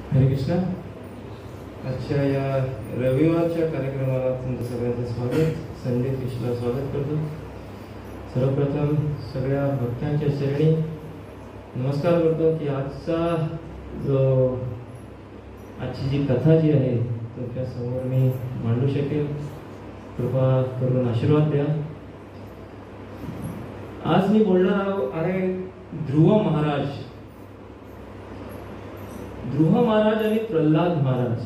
हरे कृष्ण. आजच्या या रविवारच्या कार्यक्रमाला तुमचं सगळ्यांचं स्वागत. संजय कृष्णला स्वागत करतो. सर्वप्रथम सगळ्या भक्तांच्या चरणी नमस्कार करतो की आजची जी कथा जी आहे तुमच्या समोर मी मांडू शकेल. कृपा करून आशीर्वाद द्या. आज मी बोलणार आहे ध्रुव महाराज आणि प्रल्हाद महाराज.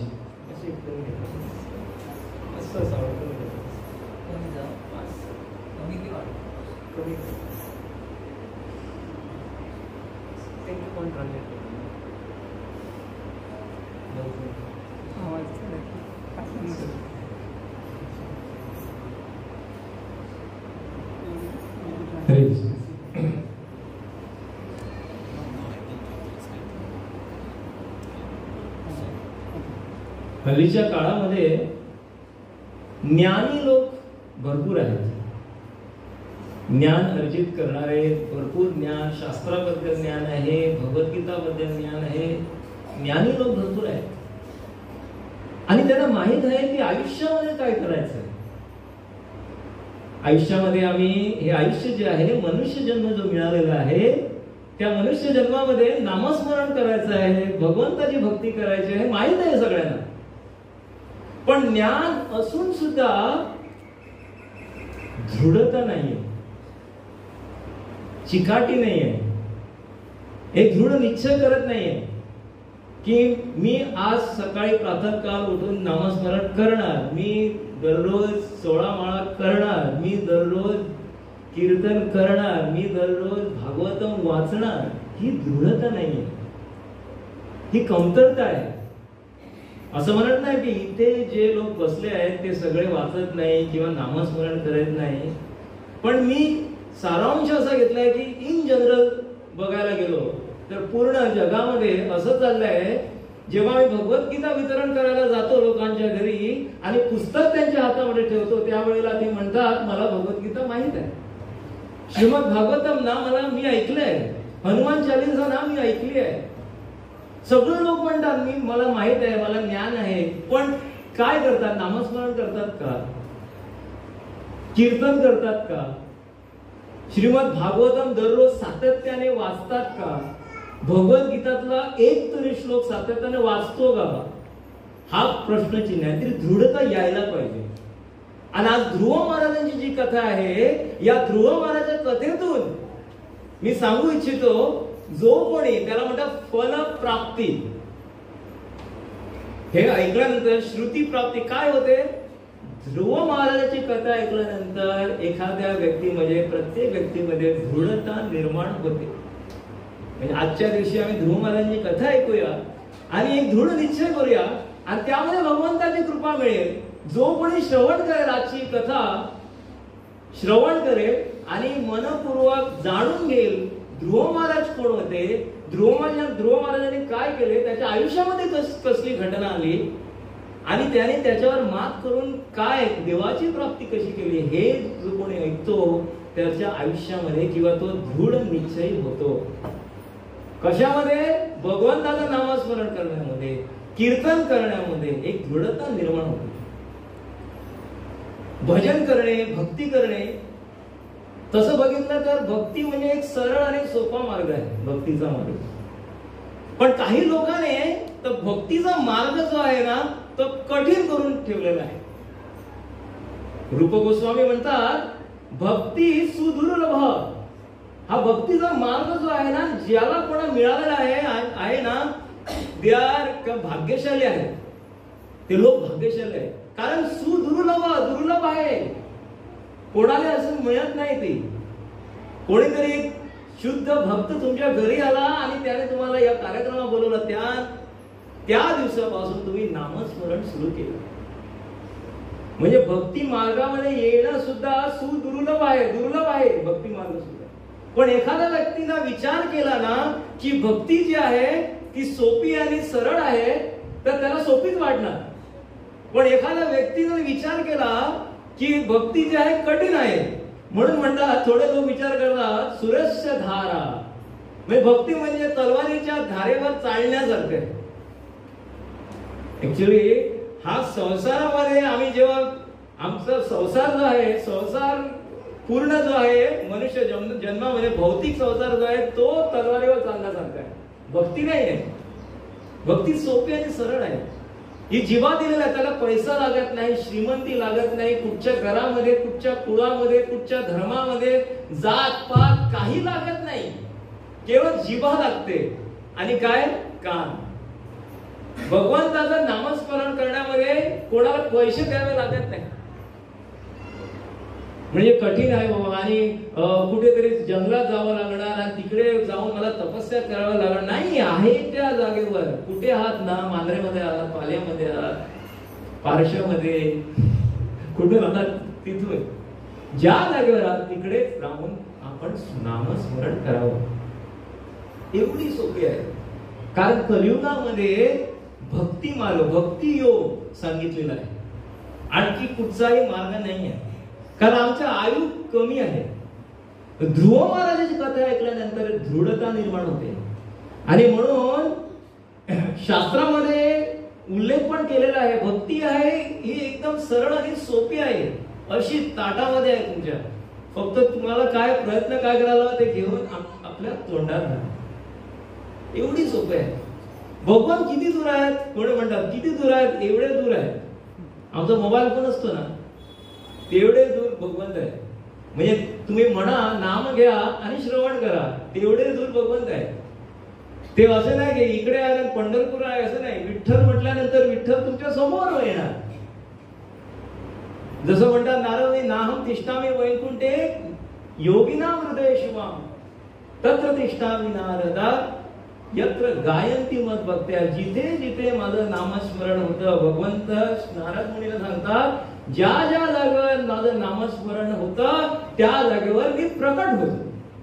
हल्लीच्या काळामध्ये ज्ञानी लोक भरपूर आहेत. ज्ञान अर्जित करणारे भरपूर ज्ञान, शास्त्राबद्दल ज्ञान आहे, भगवद्गीताबद्दल ज्ञान आहे. ज्ञानी लोक भरपूर आहेत आणि त्यांना माहित आहे की आयुष्यामध्ये काय करायचं आहे. आयुष्यामध्ये आम्ही हे आयुष्य जे आहे, मनुष्य जन्म जो मिळालेला आहे, त्या मनुष्य जन्मामध्ये नामस्मरण करायचं आहे, भगवंताची भक्ती करायची आहे, माहित आहे सगळ्यांना. पण ज्ञान असून सुद्धा दृढता नाहीये, चिकाटी नाहीये, एक दृढ निश्चय करत नाहीये की मी आज सकाळी प्रातःकाल उठून नामस्मरण करणार, मी दररोज 16 माळा करणार, मी दररोज कीर्तन करणार, मी दररोज भागवतम वाचणार. ही दृढता नाहीये, ही कमतरता आहे. असं म्हणत नाही की इथे जे लोक बसले आहेत ते सगळे वाचत नाही किंवा नामस्मरण करत नाही. पण मी सारांश असा घेतलाय की इन जनरल बघायला गेलो तर पूर्ण जगामध्ये असं चाललंय, जेव्हा मी भगवद्गीता वितरण करायला जातो लोकांच्या घरी आणि पुस्तक त्यांच्या हातामध्ये ठेवतो, त्यावेळेला ते म्हणतात मला भगवद्गीता माहित आहे, श्रीमद भागवतम ना मी ऐकलंय, हनुमान चालीसा ना मी ऐकली आहे. सगळे लोक म्हणतात मला माहित आहे, मला ज्ञान आहे. पण काय करतात? नामस्मरण करतात का? कीर्तन करतात का? श्रीमद भागवतम दररोज सातत्याने वाचतात का? भगवद्गीतातला एक तरी श्लोक सातत्याने वाचतो का? हा प्रश्नचिन्ह आहे. तरी दृढता यायला पाहिजे. आणि आज ध्रुव महाराजांची जी कथा आहे, या ध्रुव महाराजांच्या कथेतून मी सांगू इच्छितो, जो कोणी त्याला म्हणतात फलप्राप्ती, हे ऐकल्यानंतर श्रुती प्राप्ती काय होते? ध्रुव महाराजांची कथा ऐकल्यानंतर एखाद्या व्यक्तीमध्ये, प्रत्येक व्यक्तीमध्ये दृढता निर्माण होते. म्हणजे आजच्या दिवशी आम्ही ध्रुव महाराजांची कथा ऐकूया आणि एक दृढ निश्चय करूया आणि त्यामध्ये भगवंताची कृपा मिळेल. जो कोणी श्रवण करेल, आजची कथा श्रवण करेल आणि मनपूर्वक जाणून घेईल ध्रुव महाराज कोण होते, ध्रुव महाराजांनी काय केले, त्याच्या आयुष्यामध्ये कसली घटना आली आणि त्याने त्याच्यावर मात करून काय देवाची प्राप्ती कशी केली, हे जो कोणी ऐकतो त्याच्या आयुष्यामध्ये किंवा तो दृढ निश्चयी होतो. कशामध्ये? भगवंताचं नामस्मरण करण्यामध्ये, कीर्तन करण्यामध्ये एक दृढता निर्माण होते. भजन करणे, भक्ती करणे, तसं बघितलं तर भक्ती म्हणजे एक सरळ आणि सोपा मार्ग आहे, भक्तीचा मार्ग. पण काही लोकांनी तर भक्तीचा मार्ग जो आहे ना तो कठीण करून ठेवलेला आहे. रूप गोस्वामी म्हणतात भक्ती सुदुर्लभ. हा भक्तीचा मार्ग जो आहे ना, ज्याला कोणा मिळालेला आहे ना, ते आर भाग्यशाली आहे. ते लोक भाग्यशाली आहे, कारण दुर्लभ आहे. कोणाला असं मिळत नाही. ते कोणीतरी एक शुद्ध भक्त तुमच्या घरी आला आणि त्याने तुम्हाला या कार्यक्रमाला बोलवलं, त्या दिवसापासून तुम्ही नामस्मरण सुरू केलं. म्हणजे भक्ती मार्गामध्ये येणं सुद्धा दुर्लभ आहे भक्ती मार्ग सुद्धा. पण एखाद्या व्यक्तीने विचार केला ना की भक्ती जी आहे ती सोपी आणि सरळ आहे, तर त्याला सोपीच वाटणार. पण एखाद्या व्यक्तीने विचार केला की भक्ती जी आहे कठीण आहे, म्हणून म्हणतात, थोडे लोक विचार करतात सुरस्य धारा, म्हणजे भक्ती म्हणजे तलवारीच्या धारेवर चालण्यासारखं आहे. ऍक्च्युली हा संसारामध्ये आम्ही जेव्हा आमचा संसार जो आहे, संसार पूर्ण जो आहे मनुष्य जन्मामध्ये भौतिक संसार जो आहे तो तलवारीवर चालण्यासारखा आहे. भक्ती नाही आहे. भक्ती सोपी आणि सरळ आहे. ही जीवा दिलेला आहे. त्याला पैसा लागत नाही, श्रीमंती लागत नाही, कुठच्या घरामध्ये, कुठच्या कुळामध्ये, कुठच्या धर्मामध्ये, जात पात काही लागत नाही. केवळ जीवा लागते. आणि काय? कान. भगवंताचं नामस्मरण करण्यामध्ये कोणाला पैसे द्यावे लागत नाही. म्हणजे कठीण आहे बाबा, आणि कुठेतरी जंगलात जावं लागणार आणि तिकडे जाऊन मला तपस्या करावं लागणार नाही. आहे त्या जागेवर. कुठे आहात ना? मांजरेमध्ये आहात, पाल्यामध्ये आहात, पारशामध्ये, कुठे राहतात तिथून ज्या जागेवर आहात तिकडे राहून आपण नामस्मरण करावं. एवढी सोपी आहे. कारण कलियुगामध्ये भक्ती मार्ग, भक्ती योग सांगितलेला आहे. आणखी कुठचाही मार्ग नाही आहे. कारण आमचं आयु कमी आहे. ध्रुव महाराजाची कथा ऐकल्यानंतर दृढता निर्माण होते. आणि म्हणून शास्त्रामध्ये उल्लेख पण केलेला आहे. भक्ती आहे ही एकदम सरळ आणि सोपी आहे. अशी ताटामध्ये आहे तुमच्या. फक्त तुम्हाला काय प्रयत्न काय करायला ते घेऊन आपल्या तोंडात घाला. एवढी सोपी आहे. भगवान किती दूर आहेत? कोणी म्हणतात किती दूर आहेत? एवढे दूर आहेत. आमचा मोबाईल फोन असतो ना, तेवढे दूर भगवंत आहे. म्हणजे तुम्ही म्हणा, नाम घ्या आणि श्रवण करा, तेवढे दूर भगवंत आहे. ते असं नाही की इकडे आहे पंढरपूर आहे असं नाही. विठ्ठल म्हटल्यानंतर विठ्ठल तुमच्या समोर येणार. जसं म्हणतात नारद, नाहम तिष्ठामी वैकुंठे योगिनाम हृदय शिवाम तत्र तिष्ठामी नारदा यत्र गायंती मत भक्त्या. जिथे जिथे माझं नामस्मरण होतं, भगवंत नारद मुनीला सांगतात, ज्या ज्या जागेवर माझं नामस्मरण होतं त्या जागेवर मी प्रकट होतो.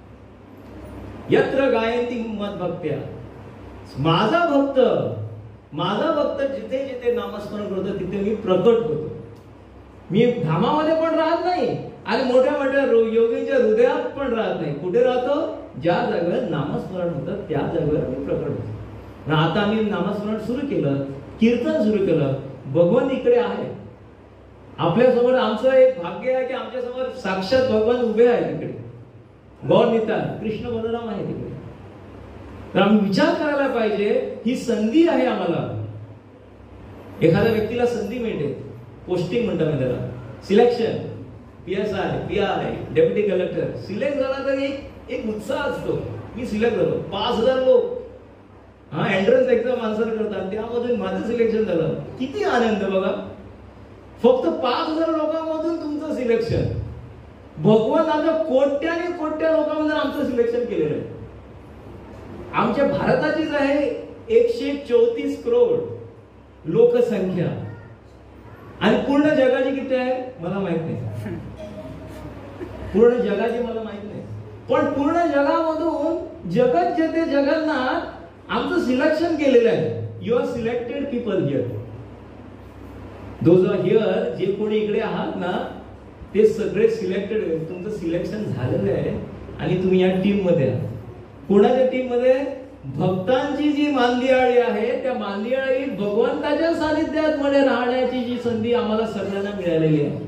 यत्र गायंती मत भक्त्या. माझा भक्त जिथे जिथे नामस्मरण करतो तिथे मी प्रकट होतो. मी धामामध्ये पण राहत नाही आणि मोठ्या मोठ्या योगींच्या हृदयात पण राहत नाही. कुठे राहतो? ज्या जागेवर नामस्मरण होतं त्या जागेवर मी प्रकट होतो. आता आम्ही नामस्मरण सुरू केलं, कीर्तन सुरू केलं, भगवान इकडे आहे आपल्या समोर. आमचं एक भाग्य आहे की आमच्या समोर साक्षात भगवान उभे आहे तिकडे. गौर निताय कृष्ण बलराम आहे तिकडे. तर आम्ही विचार करायला पाहिजे, ही संधी आहे आम्हाला. एखाद्या व्यक्तीला संधी मिळते, पोस्टिंग म्हणतात त्याला, selection, PSI, PI, deputy collector. Select झाला तर एक उत्साह असतो. मी सिलेक्ट झालो. 5,000 लोक एंट्रन्स एक्झाम आन्सर करतात, त्यामधून माझं सिलेक्शन झालं. किती आनंद बघा. फक्त 5,000 लोकांमधून तुमचं सिलेक्शन. भगवंताच्या कोट्याने कोट्या लोकांमधून आमचं सिलेक्शन केलेलं आहे. आमच्या भारताचीच आहे 134 करोड लोकसंख्या. आणि पूर्ण जगाची किती आहे मला माहित नाही. पूर्ण जगाची मला माहित नाही. पण पूर्ण जगामधून जगत जेथे जगन्नाथ आमचं सिलेक्शन केलेलं आहे. You are selected people here. Those are here. जे कोणी इकडे आहात ना ते सगळे सिलेक्टेड. तुमचं सिलेक्शन झालेलं आहे आणि तुम्ही या टीम मध्ये आहात. कोणाच्या टीम मध्ये? भक्तांची जी मांदियाळी आहे त्या मांदियाळीत भगवंताच्या सानिध्यात मध्ये राहण्याची जी संधी आम्हाला सगळ्यांना मिळालेली आहे.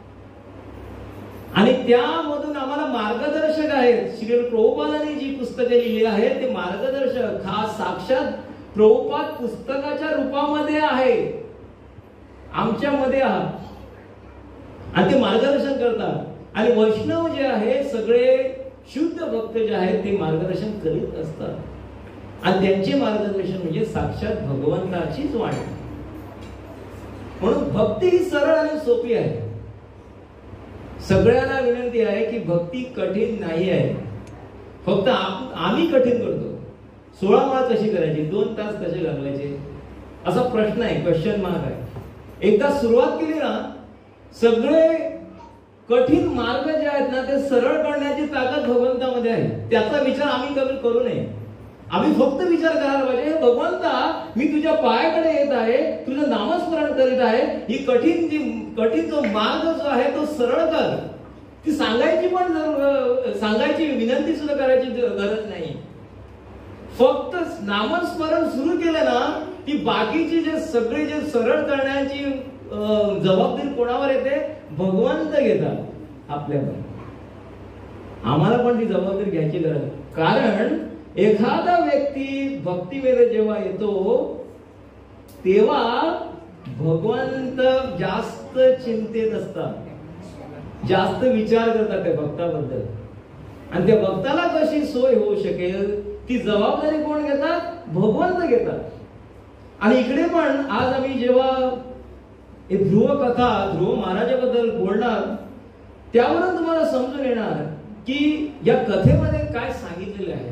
आणि त्यामधून आम्हाला मार्गदर्शक आहेत. श्री प्रभुपादांनी जी पुस्तके लिहिली आहेत ते मार्गदर्शक खास साक्षात प्रभुपाद पुस्तकाच्या रूपामध्ये आहे. आमच्यामध्ये आहात आणि ते मार्गदर्शन करतात. आणि वैष्णव जे आहे सगळे शुद्ध भक्त जे आहेत ते मार्गदर्शन करीत असतात. आणि त्यांचे मार्गदर्शन म्हणजे साक्षात भगवंताचीच वाणी. म्हणून भक्ती ही सरळ आणि सोपी आहे. सगळ्यांना विनंती आहे की भक्ती कठीण नाही आहे. फक्त आम्ही कठीण करतो. 16 माळ कशी करायची, 2 तास कसे घालवायचे असा प्रश्न आहे, क्वेश्चन मार्क आहे. एकदा सुरुवात केली ना सगळे कठीण मार्ग जे आहेत ना ते सरळ करण्याची ताकद भगवंतामध्ये आहे. त्याचा विचार आम्ही कधी करू नये. आम्ही फक्त विचार करायला पाहिजे, भगवंता मी तुझ्या पायाकडे येत आहे, तुझं नामस्मरण करीत आहे. ही कठीण जो मार्ग जो आहे तो सरळ कर. ती सांगायची विनंती सुद्धा करायची गरज नाही. फक्त नामस्मरण सुरू केलं ना की बाकीची जे सगळे जे सरळ करण्याची जबाबदारी कोणावर येते? भगवंत घेतात आपल्यावर. आम्हाला पण ती जबाबदारी घ्यायची गरज आहे. कारण एखादा व्यक्ती भक्तीमध्ये जेव्हा येतो तेव्हा भगवंत जास्त चिंतेत असतात, जास्त विचार करतात त्या भक्ताबद्दल. आणि त्या भक्ताला कशी सोय होऊ शकेल ती जबाबदारी कोण घेतात? भगवंत घेतात. आणि इकडे पण आज आम्ही जेव्हा ध्रुव कथा, ध्रुव महाराजाबद्दल बोलणार त्यावरून तुम्हाला समजून येणार की या कथेमध्ये काय सांगितलेले आहे.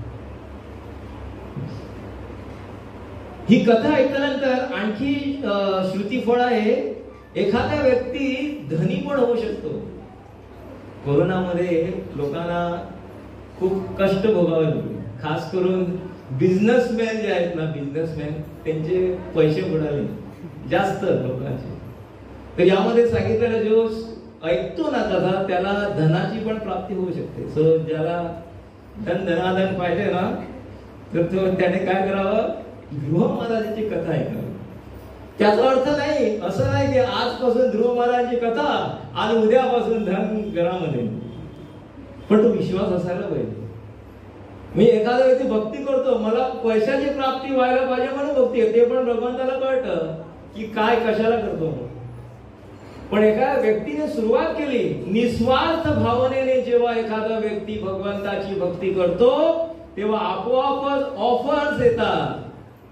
ही कथा ऐकल्यानंतर आणखी श्रुतीफळ आहे. एखादा व्यक्ती धनी पण होऊ शकतो. कोरोनामध्ये लोकांना खूप कष्ट भोगावे लागले, खास करून बिझनेसमॅन जे आहेत ना, बिझनेसमॅन त्यांचे पैसे बुडाले जास्त लोकांचे. तर यामध्ये सांगितलेलं जो ऐकतो ना कथा त्याला धनाची पण प्राप्ती होऊ शकते. सो ज्याला धनाधन पाहिजे ना तर तो त्याने काय करावं? ध्रुव महाराजांची कथा ऐकावी. त्याचा अर्थ नाही असं नाही की आजपासून ध्रुव महाराजांची कथा आणि उद्यापासून धन घरामध्ये, पण तो विश्वास असायला पाहिजे. मी एखादा व्यक्ती भक्ती करतो, मला पैशाची प्राप्ती व्हायला पाहिजे म्हणून भक्ती आहे, ते पण भगवंताला कळतं की काय कशाला करतो. पण एका व्यक्तीने सुरुवात केली निस्वार्थ भावनेने, जेव्हा एखादा व्यक्ती भगवंताची भक्ती करतो तेव्हा आपोआपच ऑफर्स येतात.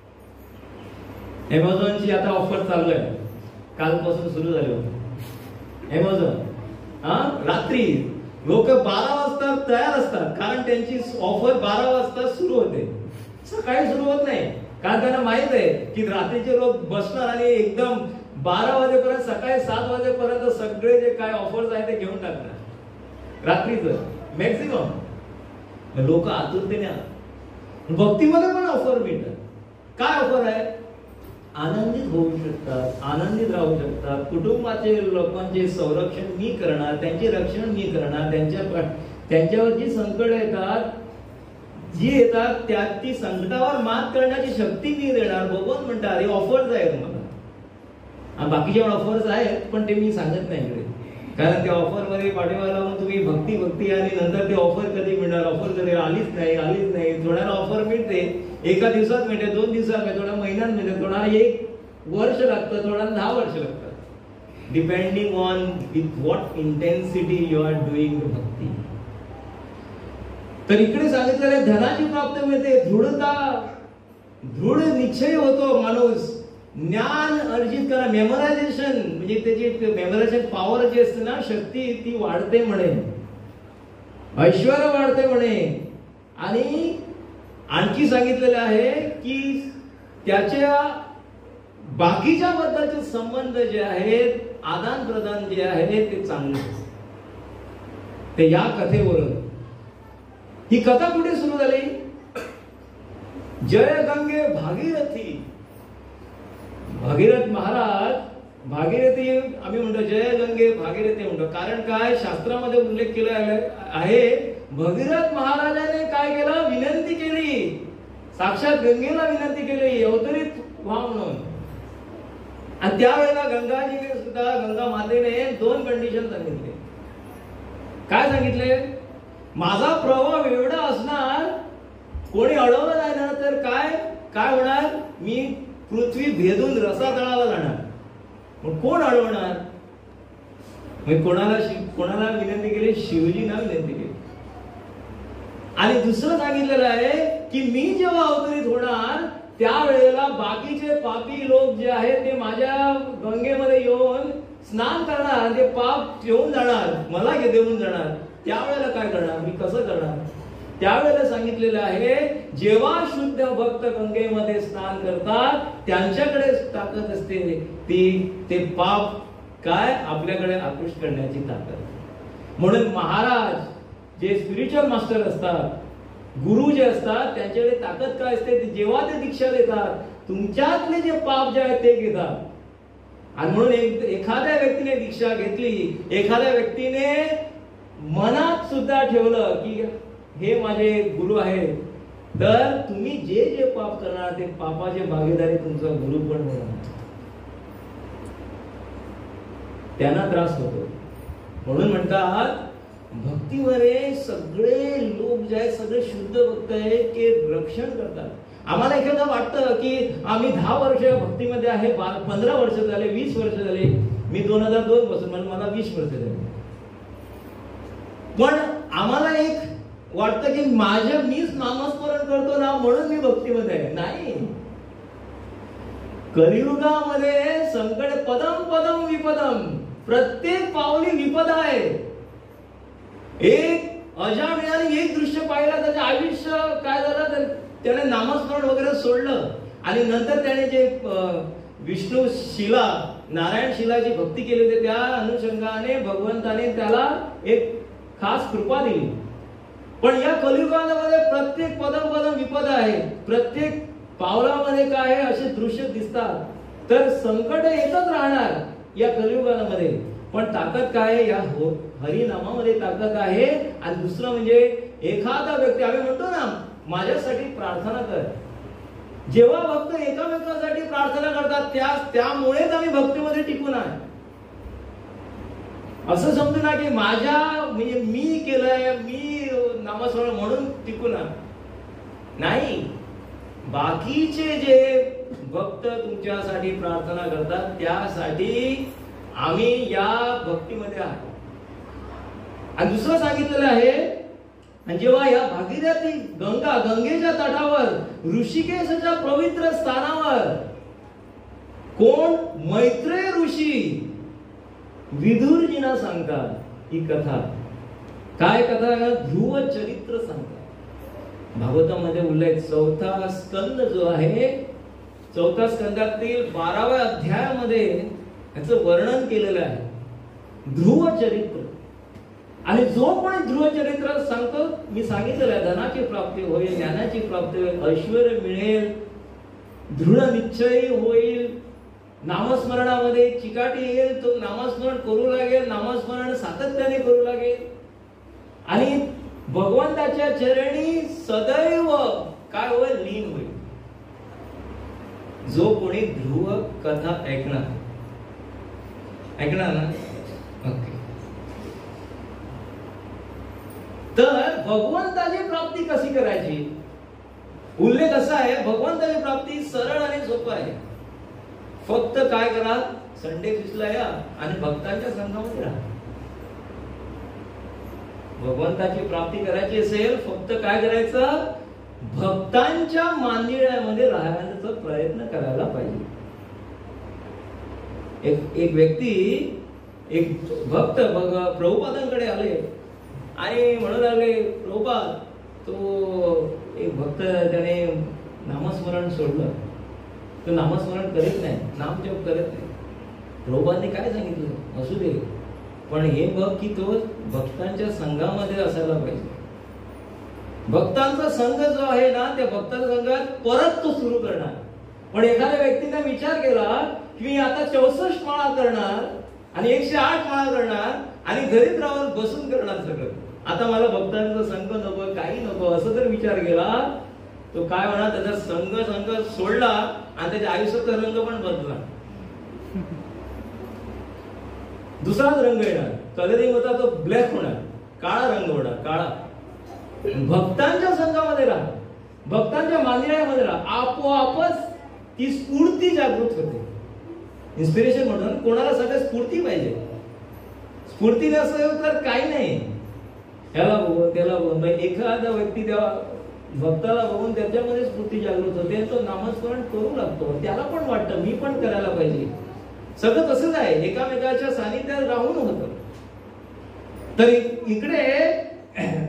अमेझॉनची आता ऑफर चालू आहे, कालपासून सुरू झाली होती अमेझॉन. रात्री लोक 12 वाजता तयार असतात कारण त्यांची ऑफर 12 वाजता सुरू होते, सकाळी सुरू होत नाही. कारण त्यांना माहित आहे की रात्रीचे लोक बसणार आणि एकदम 12 वाजेपर्यंत, सकाळी 7 वाजेपर्यंत सगळे जे काय ऑफर्स आहे ते घेऊन टाकणार रात्रीचं मॅक्सिमम. लोक आतुरतेने. भक्तीमध्ये पण ऑफर मिळतात. काय ऑफर आहे? आनंदित होऊ शकतात, आनंदित राहू शकतात, कुटुंबाचे लोकांचे संरक्षण मी करणार, त्यांचे रक्षण मी करणार, त्यांच्यावर जी संकट येतात जी येतात त्या ती संकटावर मात करण्याची शक्ती मी देणार. भगवान म्हणतात हे ऑफर्स आहेत मला. बाकीचे ऑफर्स आहेत पण ते मी सांगत नाही इकडे, कारण त्या ऑफर मध्ये पाठीमागे मग तुम्ही भक्ती भक्ती आणि नंतर ते ऑफर कधी मिळणार? ऑफर कधी आलीच नाही. थोड्याला ऑफर मिळते, एका दिवसात मिळते, 2 दिवसात मिळते, थोड्या महिन्यात मिळते, थोड्याला 1 वर्ष लागतं, थोड्याला 10 वर्ष लागतात, depending on with what intensity you are doing bhakti. तर इकडे सांगितलेलं धनाची प्राप्ती मिळते, दृढ निश्चय होतो माणूस, ज्ञान अर्जित करा, मेमोरायझेशन म्हणजे त्याची मेमोरायझेशन पॉवर जी असते ना, शक्ती ती वाढते म्हणे, ऐश्वर्य वाढते म्हणे. आणि आणखी सांगितलेलं आहे की त्याच्या बाकीच्या बद्दलचे संबंध जे आहेत, आदान प्रदान जे आहे ते चांगले. ते या कथेवरून ही कथा कुठे सुरू झाली? जय गंगे भागीरथी. भागीरथ महाराज, भागीरथी आम्ही म्हणतो, जय गंगे भागीरथी म्हणतो. कारण काय? शास्त्रामध्ये उल्लेख केला आहे, भगीरथ महाराजाने काय केलं? विनंती केली, साक्षात गंगेला विनंती केली अवतरित व्हा म्हणून. आणि त्यावेळेला गंगाजीने सुद्धा, गंगा मातेने 2 कंडिशन सांगितले. काय सांगितले? माझा प्रभाव एवढा असणार, कोणी अडवलं नाही ना तर काय होणार? मी पृथ्वी भेदून रसातळाला जाणार. मग कोण अडवणार? कोणाला विनंती केली? शिवजींना विनंती केली. आणि दुसरं सांगितलेलं आहे की मी जेव्हा अवतरित होणार त्यावेळेला बाकीचे पापी लोक जे आहेत ते माझ्या गंगेमध्ये येऊन स्नान करणार, ते पाप येऊन जाणार, मला देऊन जाणार. त्यावेळेला काय करणार? मी कसं करणार? त्यावेळेला सांगितलेलं आहे, जेव्हा शुद्ध भक्त गंगेमध्ये स्नान करतात त्यांच्याकडे ताकद असते ते पाप काय आपल्याकडे आकृष्ट करण्याची ताकद. म्हणून महाराज जे स्पिरिच्युअल मास्टर असतात, गुरु जे असतात, त्यांच्याकडे ताकद काय असते? जेव्हा ते दीक्षा देतात तुमच्यातले जे पाप जे आहेत ते घेतात. आणि म्हणून एखाद्या व्यक्तीने दीक्षा घेतली, एखाद्या व्यक्तीने मनात सुद्धा ठेवलं की हे माझे गुरु आहेत, तर तुम्ही जे जे पाप करणार ते पापाचे भागीदारी तुमचा गुरु पण होणार, त्यांना त्रास होतो. म्हणून म्हणतात भक्तीमध्ये सगळे लोक जे आहेत सगळे शुद्ध भक्त आहेत की रक्षण करतात. आम्हाला एखादा वाटतं की आम्ही 10 वर्ष भक्तीमध्ये आहे, 15 वर्ष झाले, 20 वर्ष झाले. मी 2002 पासून, मला 20 वर्ष झाले. पण आम्हाला एक वाटतं की मीच नामस्मरण करतो ना म्हणून मी भक्तीमध्ये आहे. नाही, कलियुगामध्ये संकट पदम पदम विपदम, प्रत्येक पावली विपद आहे. एक अजामिळाने एक दृश्य पाहिलं, त्याचे आयुष्य काय झालं तर त्याने नामस्मरण वगैरे सोडलं आणि नंतर त्याने जे विष्णू शिला, नारायण शिलाची भक्ती केली होती त्या अनुषंगाने भगवंताने त्याला एक खास कृपा दिली. पण या कलियुगामध्ये प्रत्येक पदम पदम विपद आहे, प्रत्येक पावलामध्ये काय आहे असे दृश्य दिसतात. तर संकट येतच राहणार या कलियुगामध्ये. पण ताकद काय आहे, या हरिनामामध्ये ताकद आहे. आणि दुसरं म्हणजे एखादा व्यक्ती, आम्ही म्हणतो ना माझ्यासाठी प्रार्थना कर. जेव्हा भक्त एकामेकांसाठी प्रार्थना करतात त्यामुळेच आम्ही भक्तीमध्ये टिकून आहे. असं समजू ना की म्हणजे मी केलंय, मी नामस्मरण म्हणून टिकून आहे. नाही, बाकीचे जे भक्त तुमच्यासाठी प्रार्थना करतात त्यासाठी आम्ही या भक्तीमध्ये आहोत. आणि दुसरं सांगितलेलं आहे, जेव्हा या भागीरथी गंगेच्या तटावर ऋषिकेशच्या पवित्र स्थानावर कोण मैत्रेय ऋषी विदुरजींना सांगतात ही कथा. काय कथा? ध्रुव चरित्र सांगतात. भागवतामध्ये उल्लेख 4था स्कंद जो आहे, 4थ्या स्कंदातील 12व्या अध्यायामध्ये याचं वर्णन केलेलं आहे, ध्रुव चरित्र. आणि जो कोणी ध्रुव चरित्र सांगतो, मी सांगितलेलं आहे, धनाची प्राप्ती होईल, ज्ञानाची प्राप्ती होईल, ऐश्वर्य मिळेल, दृढ निश्चय होईल, नामस्मरणामध्ये चिकाटी येईल, तो नामस्मरण करू लागेल, नामस्मरण सातत्याने करू लागेल आणि भगवंताच्या चरणी सदैव काय होईल, लीन होईल. जो कोणी ध्रुव कथा ऐकणार ना, ओके. तर भगवंताची प्राप्ती कशी करायची? उल्लेख असा आहे, भगवंताची प्राप्ती सरळ आणि सोपं आहे. फक्त काय करा, संडे ऑफिसला या आणि भक्तांच्या संघामध्ये राहा. भगवंताची प्राप्ती करायची असेल, फक्त काय करायचं, भक्तांच्या मांदियाळ्यामध्ये राहण्याचा प्रयत्न करायला पाहिजे. एक व्यक्ती, एक भक्त प्रभुपादांकडे आले आणि म्हणू लागले, प्रभुपाद, तो एक भक्त त्याने नामस्मरण सोडलं, तो नामस्मरण करीत नाही, नामजप करत नाही. प्रभुपादांनी काय सांगितलं, असू दे, पण हे बघ की तो भक्तांच्या संघामध्ये असायला पाहिजे. भक्तांचा संघ जो आहे ना, त्या भक्तांच्या संघात परत तो सुरू करणार. पण एखाद्या व्यक्तीने विचार केला की मी आता 64 माळा करणार आणि 108 माळा करणार आणि घरीच राहून बसून करणार सगळं, आता मला भक्तांचा संघ नको, काही नको, असं जर विचार केला, तो काय म्हणा, त्याचा संघ सोडला आणि त्याच्या आयुष्याचा रंग पण बदला. दुसराच रंग येणार, कलरिंग होता तो ब्लॅक होणार, काळा रंग होणार, काळा. भक्तांच्या संघामध्ये राहा, भक्तांच्या मांदियाळ्यामध्ये राहा, आपोआपच ती स्फूर्ती जागृत होते. इन्स्पिरेशन म्हणून कोणाला सगळं स्फूर्ती पाहिजे. स्फूर्ती नसेल तर काही नाही. त्याला बघून त्याला बघून एखादा व्यक्ती त्या भक्ताला बघून त्याच्यामध्ये स्फूर्ती जागृत होते, तो नामस्मरण करू लागतो. त्याला पण वाटतं मी पण करायला पाहिजे. सगळं तसंच आहे, एकामेकाच्या सानिध्यात राहून होतं. तर इकडे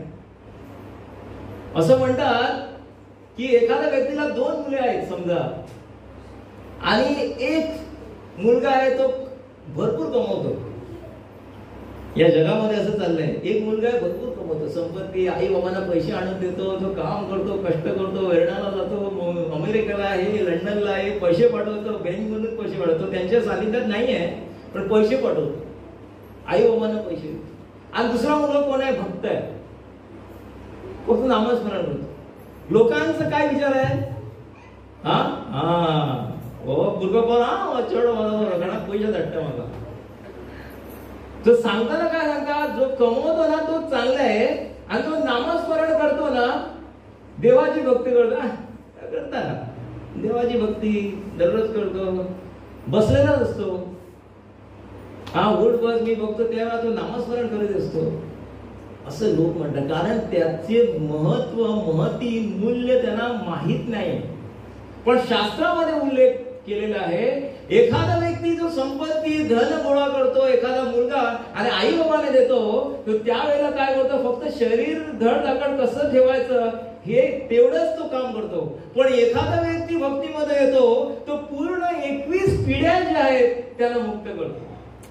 असं म्हणतात की एखाद्या व्यक्तीला 2 मुले आहेत समजा, आणि एक मुलगा आहे तो भरपूर कमवतो. या जगामध्ये असं चाललंय, एक मुलगा आहे भरपूर कमवतो, संपत्ती, आई बाबांना पैसे आणून देतो, तो काम करतो, कष्ट करतो, वेरणाला जातो, अमेरिकेला आहे, लंडनला आहे, पैसे पाठवतो, बँकमधून पैसे पाठवतो, त्यांच्या सानिध्यात नाही आहे पण पैसे पाठवतो, आई बाबांना पैसे. आणि दुसरा मुलगा कोण आहे, भक्त आहे, फक्त नामस्मरण करतो. लोकांचं काय विचार आहे? हा हा चढ मला पैसे धाडटा मला. तो सांगताना काय सांगतात, जो कमवतो ना तो चांगला आहे आणि तो नामस्मरण करतो ना देवाची भक्ती करता देवाची भक्ती दररोज करतो, बसलेलाच असतो. हा उठ बस मी बघतो तेव्हा तो नामस्मरण करीत असतो असं लोक म्हणतात. कारण त्याचे महत्व महती मूल्य त्यांना माहित नाही. पण शास्त्रामध्ये उल्लेख केलेला आहे, एखादा व्यक्ती जो संपत्ती धन गोळा करतो, एखादा मुलगा आणि आई बाबाने देतो, तो त्यावेळेला काय करतो, फक्त शरीर धडधाकड कसं ठेवायचं हे तेवढंच तो काम करतो. पण एखादा व्यक्ती भक्तीमध्ये येतो तो पूर्ण 21 पिढ्या ज्या आहेत त्याला मुक्त करतो.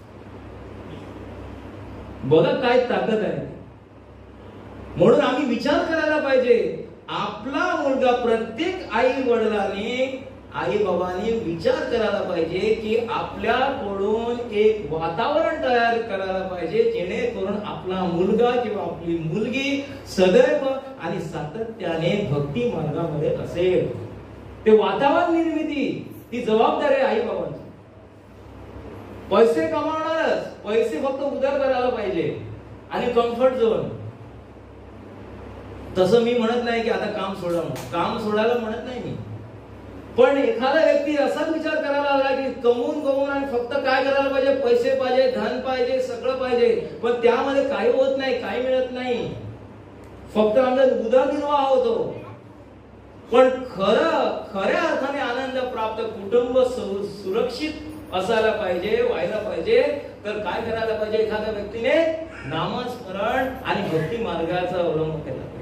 बघा काय ताकद आहे. म्हणून आम्ही विचार करायला पाहिजे, आपला मुलगा, प्रत्येक आई वडिलांनी आई बाबांनी विचार करायला पाहिजे की आपल्याकडून एक वातावरण तयार करायला पाहिजे जेणेकरून आपला मुलगा किंवा आपली मुलगी सदैव आणि सातत्याने भक्ती मार्गामध्ये असेल. ते वातावरण निर्मिती ती जबाबदारी आहे आई बाबांची. पैसे कमावणारच, पैसे फक्त उधार करायला पाहिजे आणि कम्फर्ट झोन. तसं मी म्हणत नाही की आता काम सोडा, काम सोडायला म्हणत नाही मी. पण एखादा व्यक्ती असाच विचार करायला लागला की कमवून आणि फक्त काय करायला पाहिजे, पैसे पाहिजे, धन पाहिजे, सगळं पाहिजे, पण त्यामध्ये काही होत नाही, काही मिळत नाही, फक्त आमचा उदरनिर्वाह होतो. पण खऱ्या अर्थाने आनंद प्राप्त, कुटुंब सुरक्षित असायला पाहिजे, व्हायला पाहिजे, तर काय करायला पाहिजे, एखाद्या व्यक्तीने नामस्मरण आणि भक्ती मार्गाचा अवलंब केला पाहिजे.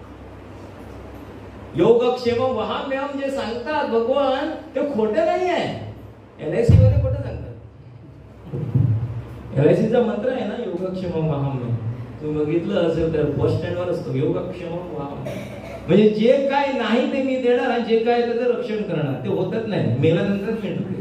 योगक्षेम वहाम्यम जे सांगतात भगवान ते खोटे नाही आहे. LIC वाले खोटे सांगतात. LICचा मंत्र आहे ना योगक्षेम वहाम्यम. तुम्ही बघितलं असेल तर बस स्टँडवर असतो योगक्षेम वहाम्यम. म्हणजे जे काय नाही ते मी देणार आणि जे काय त्याचं रक्षण करणार. ते होतच नाही, मेल्यानंतर मिळतं.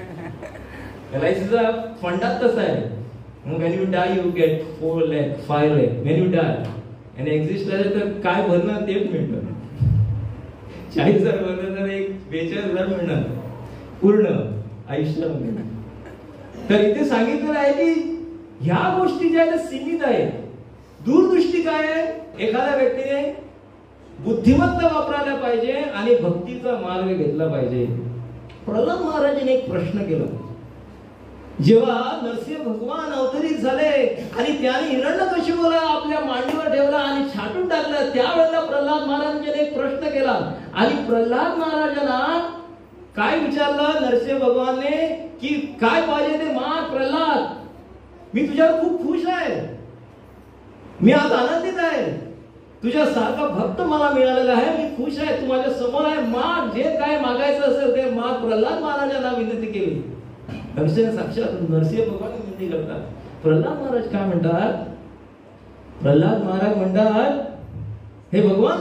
LICचा फंडात तसा आहे. when you die you get 4 lakh 5 lakh when you die and exist तर काय भरणार तेच मिळतं. 40,000 भरलं तर एक 42,000 मिळणार पूर्ण आयुष्यामध्ये. तर इथे सांगितलं आहे की ह्या गोष्टी ज्या आहेत सीमित आहेत. दूरदृष्टी काय आहे, एखाद्या व्यक्तीने बुद्धिमत्ता वापरायला पाहिजे आणि भक्तीचा मार्ग घेतला पाहिजे. प्रल्हाद महाराजांनी एक प्रश्न केला. जेव्हा नरसिंह भगवान अवतरित झाले आणि त्याने हिरण्यकशिपूला आपल्या मांडीवर ठेवला आणि छाटून टाकलं, त्यावेळेला प्रल्हाद महाराजांनी एक प्रश्न केला. आणि प्रल्हाद महाराजांना काय विचारलं नरसिंह भगवानने की काय पाहिजे ते माग प्रल्हाद, मी तुझ्यावर खूप खुश आहे, मी आज आनंदित आहे, तुझ्या सारखा भक्त मला मिळालेला आहे, मी खुश आहे, तू माझ्या समोर आहे, माग जे काय मागायचं असेल ते माग. प्रल्हाद महाराजांना विनंती केली. साक्षात नरसिंह भगवान विनंती करतात. प्रल्हाद महाराज काय म्हणतात, प्रल्हाद महाराज म्हणतात, हे भगवान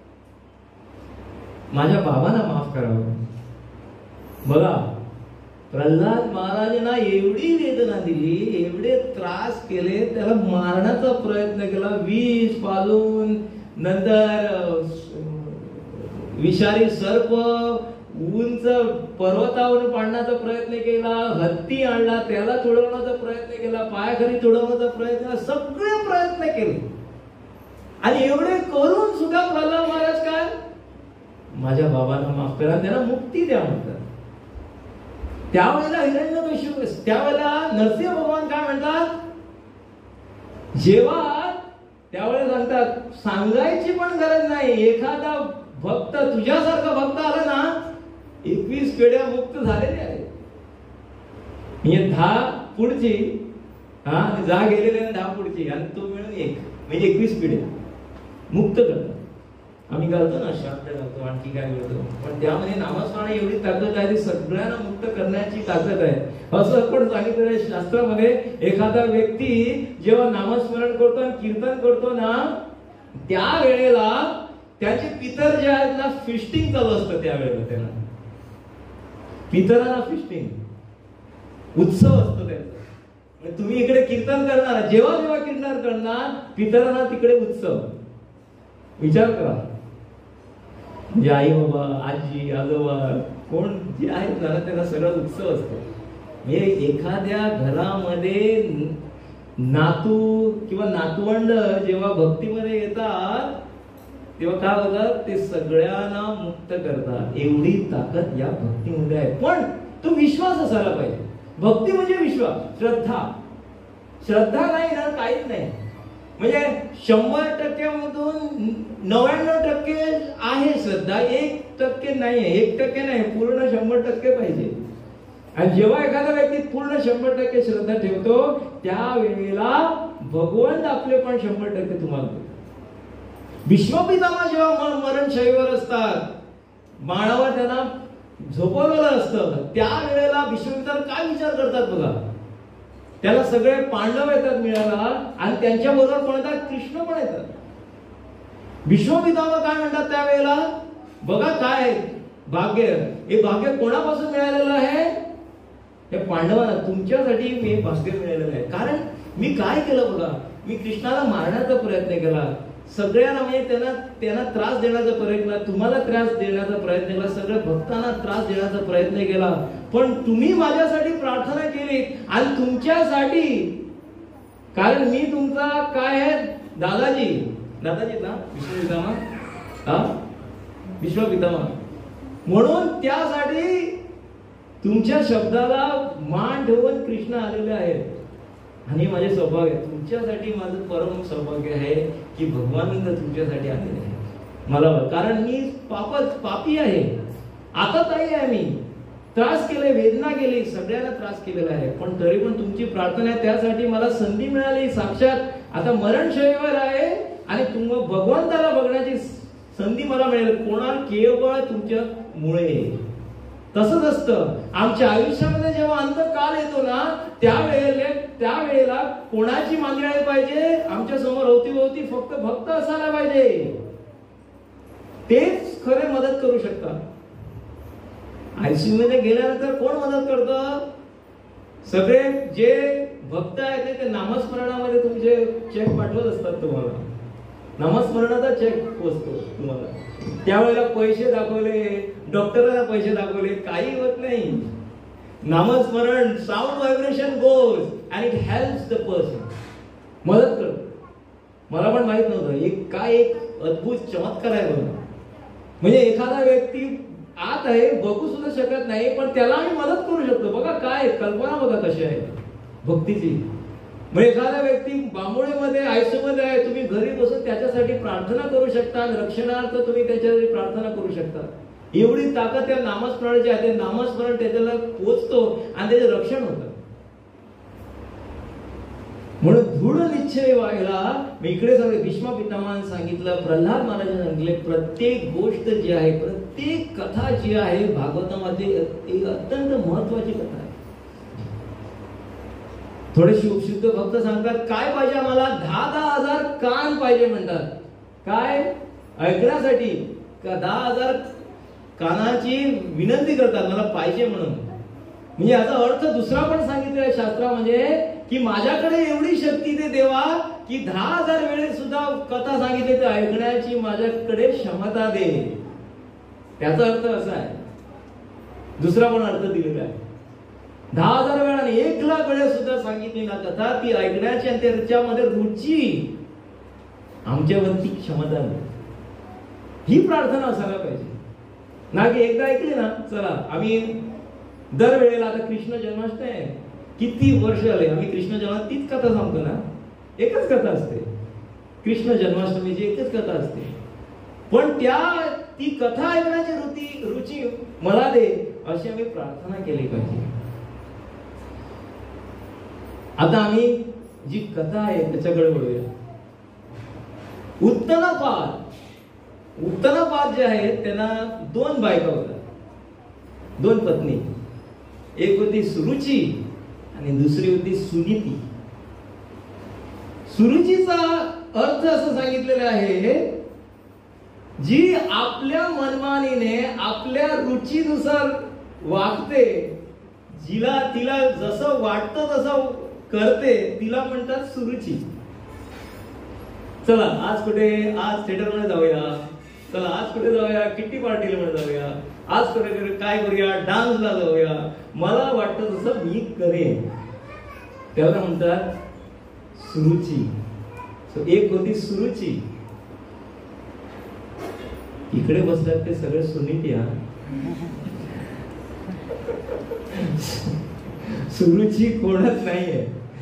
माझ्या बाबांना माफ करावं. बघा प्रल्हाद महाराजांना एवढी वेदना दिली, एवढे त्रास केले, त्याला मारण्याचा प्रयत्न केला, विष पालून, नंतर विषारी सर्प, उंच पर्वतावरून पाडण्याचा प्रयत्न केला, हत्ती आणला त्याला तुडवण्याचा प्रयत्न केला, पायाखाली तुडवण्याचा प्रयत्न केला, सगळे प्रयत्न केले. आणि एवढे करून सुद्धा प्रल्हाद महाराज काय, माझ्या बाबांना माफ करा, त्यांना मुक्ती द्या म्हणतात. त्यावेळेला हिरण्यकशिपू, त्यावेळेला नरसिंह भगवान काय म्हणतात, जेव्हा त्यावेळेला सांगतात, सांगायची पण गरज नाही, एखादा भक्त तुझ्यासारखा भक्त आला ना, 21 पिढ्या मुक्त झालेल्या आहेत. म्हणजे 10 पुढची जा गेलेले 10 पुढची आणि तो मिळून 1 म्हणजे 21 पिढ्या मुक्त करतात. आम्ही करतो ना शब्द करतो, आणखी काय करतो, पण त्यामध्ये नामस्मरण एवढी ताकद आहे, सगळ्यांना मुक्त करण्याची ताकद आहे. असं पण सांगितलं आहे शास्त्रामध्ये, एखादा व्यक्ती जेव्हा नामस्मरण करतो आणि कीर्तन करतो ना, त्या वेळेला त्याचे पितर जे आहेत ना, फिस्टिंग चालू असतं. त्यावेळेला त्यांना पितरांना फिस्टिंग उत्सव असतो त्यांचा. तुम्ही इकडे कीर्तन करणार, जेव्हा जेव्हा कीर्तन करणार, पितरांना तिकडे उत्सव. विचार करा, म्हणजे आई बाबा, आजी आजोबा कोण जे आहेत ना त्यांना सगळा उत्सव असतो. म्हणजे एखाद्या घरामध्ये नातू किंवा नातवंड जेव्हा भक्तीमध्ये येतात तेव्हा काय होतात, ते सगळ्यांना मुक्त करतात. एवढी ताकद या भक्तीमध्ये आहे. पण तो विश्वास असायला पाहिजे. भक्ती म्हणजे विश्वास, श्रद्धा. श्रद्धा नाही ना काहीच नाही. म्हणजे 100% मधून 99% आहे श्रद्धा, 1% नाही आहे. 1% नाही, पूर्ण 100% पाहिजे. आणि जेव्हा एखादा व्यक्ती पूर्ण 100% श्रद्धा ठेवतो त्यावेळेला भगवंत आपले पण 100% तुम्हाला देतो. विश्वपितामह जेव्हा मरणशय्येवर असतात, बाणावर त्यांना झोपवलेलं असतं, त्यावेळेला विश्वपितामह काय विचार करतात बघा. त्याला सगळे पांडव येतात मिळायला आणि त्यांच्या बरोबर कोण येतात, कृष्ण पण येतात. विश्वपितामह काय म्हणतात त्यावेळेला, बघा काय भाग्य, हे भाग्य कोणापासून मिळालेलं आहे, हे पांडवांना, तुमच्यासाठी मी हे भाग्य मिळालेलं आहे. कारण मी काय केलं बघा, मी कृष्णाला मारण्याचा प्रयत्न केला, सगळ्यांना म्हणजे त्यांना त्रास देण्याचा प्रयत्न केला, तुम्हाला त्रास देण्याचा प्रयत्न केला, सगळ्या भक्तांना त्रास देण्याचा प्रयत्न केला. पण तुम्ही माझ्यासाठी प्रार्थना केली आणि तुमच्यासाठी, कारण मी तुमचा काय आहे दादाजी ना विश्वपितामह, म्हणून त्यासाठी तुमच्या शब्दाला मान ठेवून कृष्ण आलेले आहेत. आणि माझे सौभाग्य, तुमच्यासाठी माझं परम सौभाग्य आहे की भगवान तुमच्यासाठी आलेले आहे मला. कारण मी पापी आहे, आता ताई आहे, मी त्रास केले, वेदना केली, सगळ्यांना त्रास केलेला आहे. पण तरी पण तुमची प्रार्थना आहे, त्यासाठी मला संधी मिळाली. साक्षात आता मरणशय्येवर आहे आणि भगवंताला बघण्याची संधी मला मिळेल. कोणाला केवळ तुमच्या मुळे. तसंच असतं आमच्या आयुष्यामध्ये, जेव्हा अंतकाल येतो ना त्यावेळेला कोणाची मागणी पाहिजे, आमच्या समोर अवतीभोवती फक्त भक्त असायला पाहिजे. तेच खरे मदत करू शकतात. आयसीयू मध्ये गेल्यानंतर कोण मदत करतं, सगळे जे भक्त आहेत ते नामस्मरणामध्ये तुमचे चेक पाठवत असतात. तुम्हाला नामस्मरणाचा चेक पोचतो तुम्हाला. त्यावेळेला पैसे दाखवले, डॉक्टरांना पैसे दाखवले, काही होत नाही. नामस्मरण, sound vibration goes and it helps the person, मदत करतो. मला पण माहित नव्हतं, एक अद्भुत चमत्कार आहे बघा. म्हणजे एखादा व्यक्ती आत आहे, बघू सुद्धा शकत नाही, पण त्याला आम्ही मदत करू शकतो. बघा काय कल्पना, बघा कशी आहे भक्तीची. म्हणजे एखादा व्यक्ती बांबोळीमध्ये आयसीयू मध्ये आहे, तुम्ही घरी बसून त्याच्यासाठी प्रार्थना करू शकता, रक्षणार्थ तुम्ही त्याच्यासाठी प्रार्थना करू शकता. एवढी ताकद त्या नामस्मरणाची आहे. ते नामस्मरण त्याच्याला पोचतो आणि त्याचे रक्षण होतं. म्हणून दृढ निश्चय व्हायला मी इकडे सांगितलं, भीष्म पितामहांनी सांगितलं, प्रल्हाद महाराजांनी सांगितले, प्रत्येक गोष्ट जी आहे, प्रत्येक कथा जी आहे भागवतामध्ये एक अत्यंत महत्वाची कथा आहे. थोडे शुद्ध भक्त सांगतात, काय पाहिजे आम्हाला, 10,000 कान पाहिजे म्हणतात. काय ऐकण्यासाठी 10,000 कानाची विनंती करतात, मला पाहिजे म्हणून. म्हणजे याचा अर्थ दुसरा पण सांगितलेला शास्त्रामध्ये की माझ्याकडे एवढी शक्ती दे देवा की 10,000 वेळेस सुद्धा कथा सांगितली तर ऐकण्याची माझ्याकडे क्षमता दे. त्याचा अर्थ असा आहे. दुसरा पण अर्थ दिलेला आहे. 10,000 वेळा आणि 1,00,000 वेळेस सुद्धा सांगितली ना कथा, ती ऐकण्याची आणि त्याच्यामध्ये रुची आमच्यावरती क्षमता नाही. ही प्रार्थना असायला पाहिजे ना, की एकदा ऐकली ना चला आम्ही दरवेळेला. आता कृष्ण जन्माष्टमी आहे, किती वर्ष झाले आम्ही कृष्ण जन्मात तीच कथा सांगतो ना, एकच कथा असते कृष्ण जन्माष्टमीची, एकच कथा असते. पण ती कथा ऐकण्याची रुची मला दे, अशी आम्ही प्रार्थना केली पाहिजे. आता आम्ही जी कथा आहे त्याच्याकडे वळूया. उत्तनापाद जे आहेत त्यांना 2 बायका होत्या, 2 पत्नी. एक होती सुरुची आणि दुसरी होती सुनीती. सुरुचीचा अर्थ असं सांगितलेला आहे, जी आपल्या मनमानीने आपल्या रुचीनुसार वागते, तिला जसं वाटतं तसं करते, तिला म्हणतात सुरुची. चला आज थिएटरमध्ये जाऊया, चला आज कुठे जाऊया, किट्टी पार्टीला मध्ये जाऊया, आज कुठे काय करूया, डान्सला जाऊया, मला वाटतं तसं मी करेन. त्याला म्हणतात सुरुची. एक होती सुरुची. इकडे बसल्यात ते सगळे सुनीती. सुरुची कोणच नाहीये.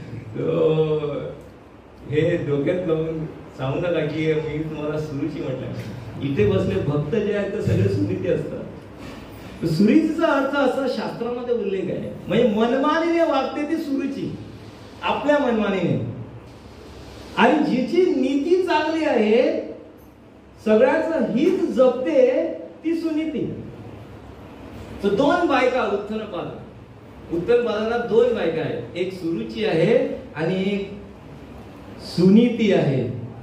हे डोक्यात लावून सांगू नका की मी तुम्हाला सुरुची म्हटलं. इथे बसले भक्त जे आहेत ते सगळे सुनीती असतात. सुरुचीचा अर्थ असा शास्त्रामध्ये उल्लेख आहे, म्हणजे मनमानीने वागते ती सुरुची, आपल्या मनमानीने. आणि जिची नीती चांगली आहे, सगळ्याचं हित जपते, ती सुनीती. तर दोन बायका उत्तरपादाला दोन बायका आहेत, एक सुरुची आहे आणि एक सुनीती आहे.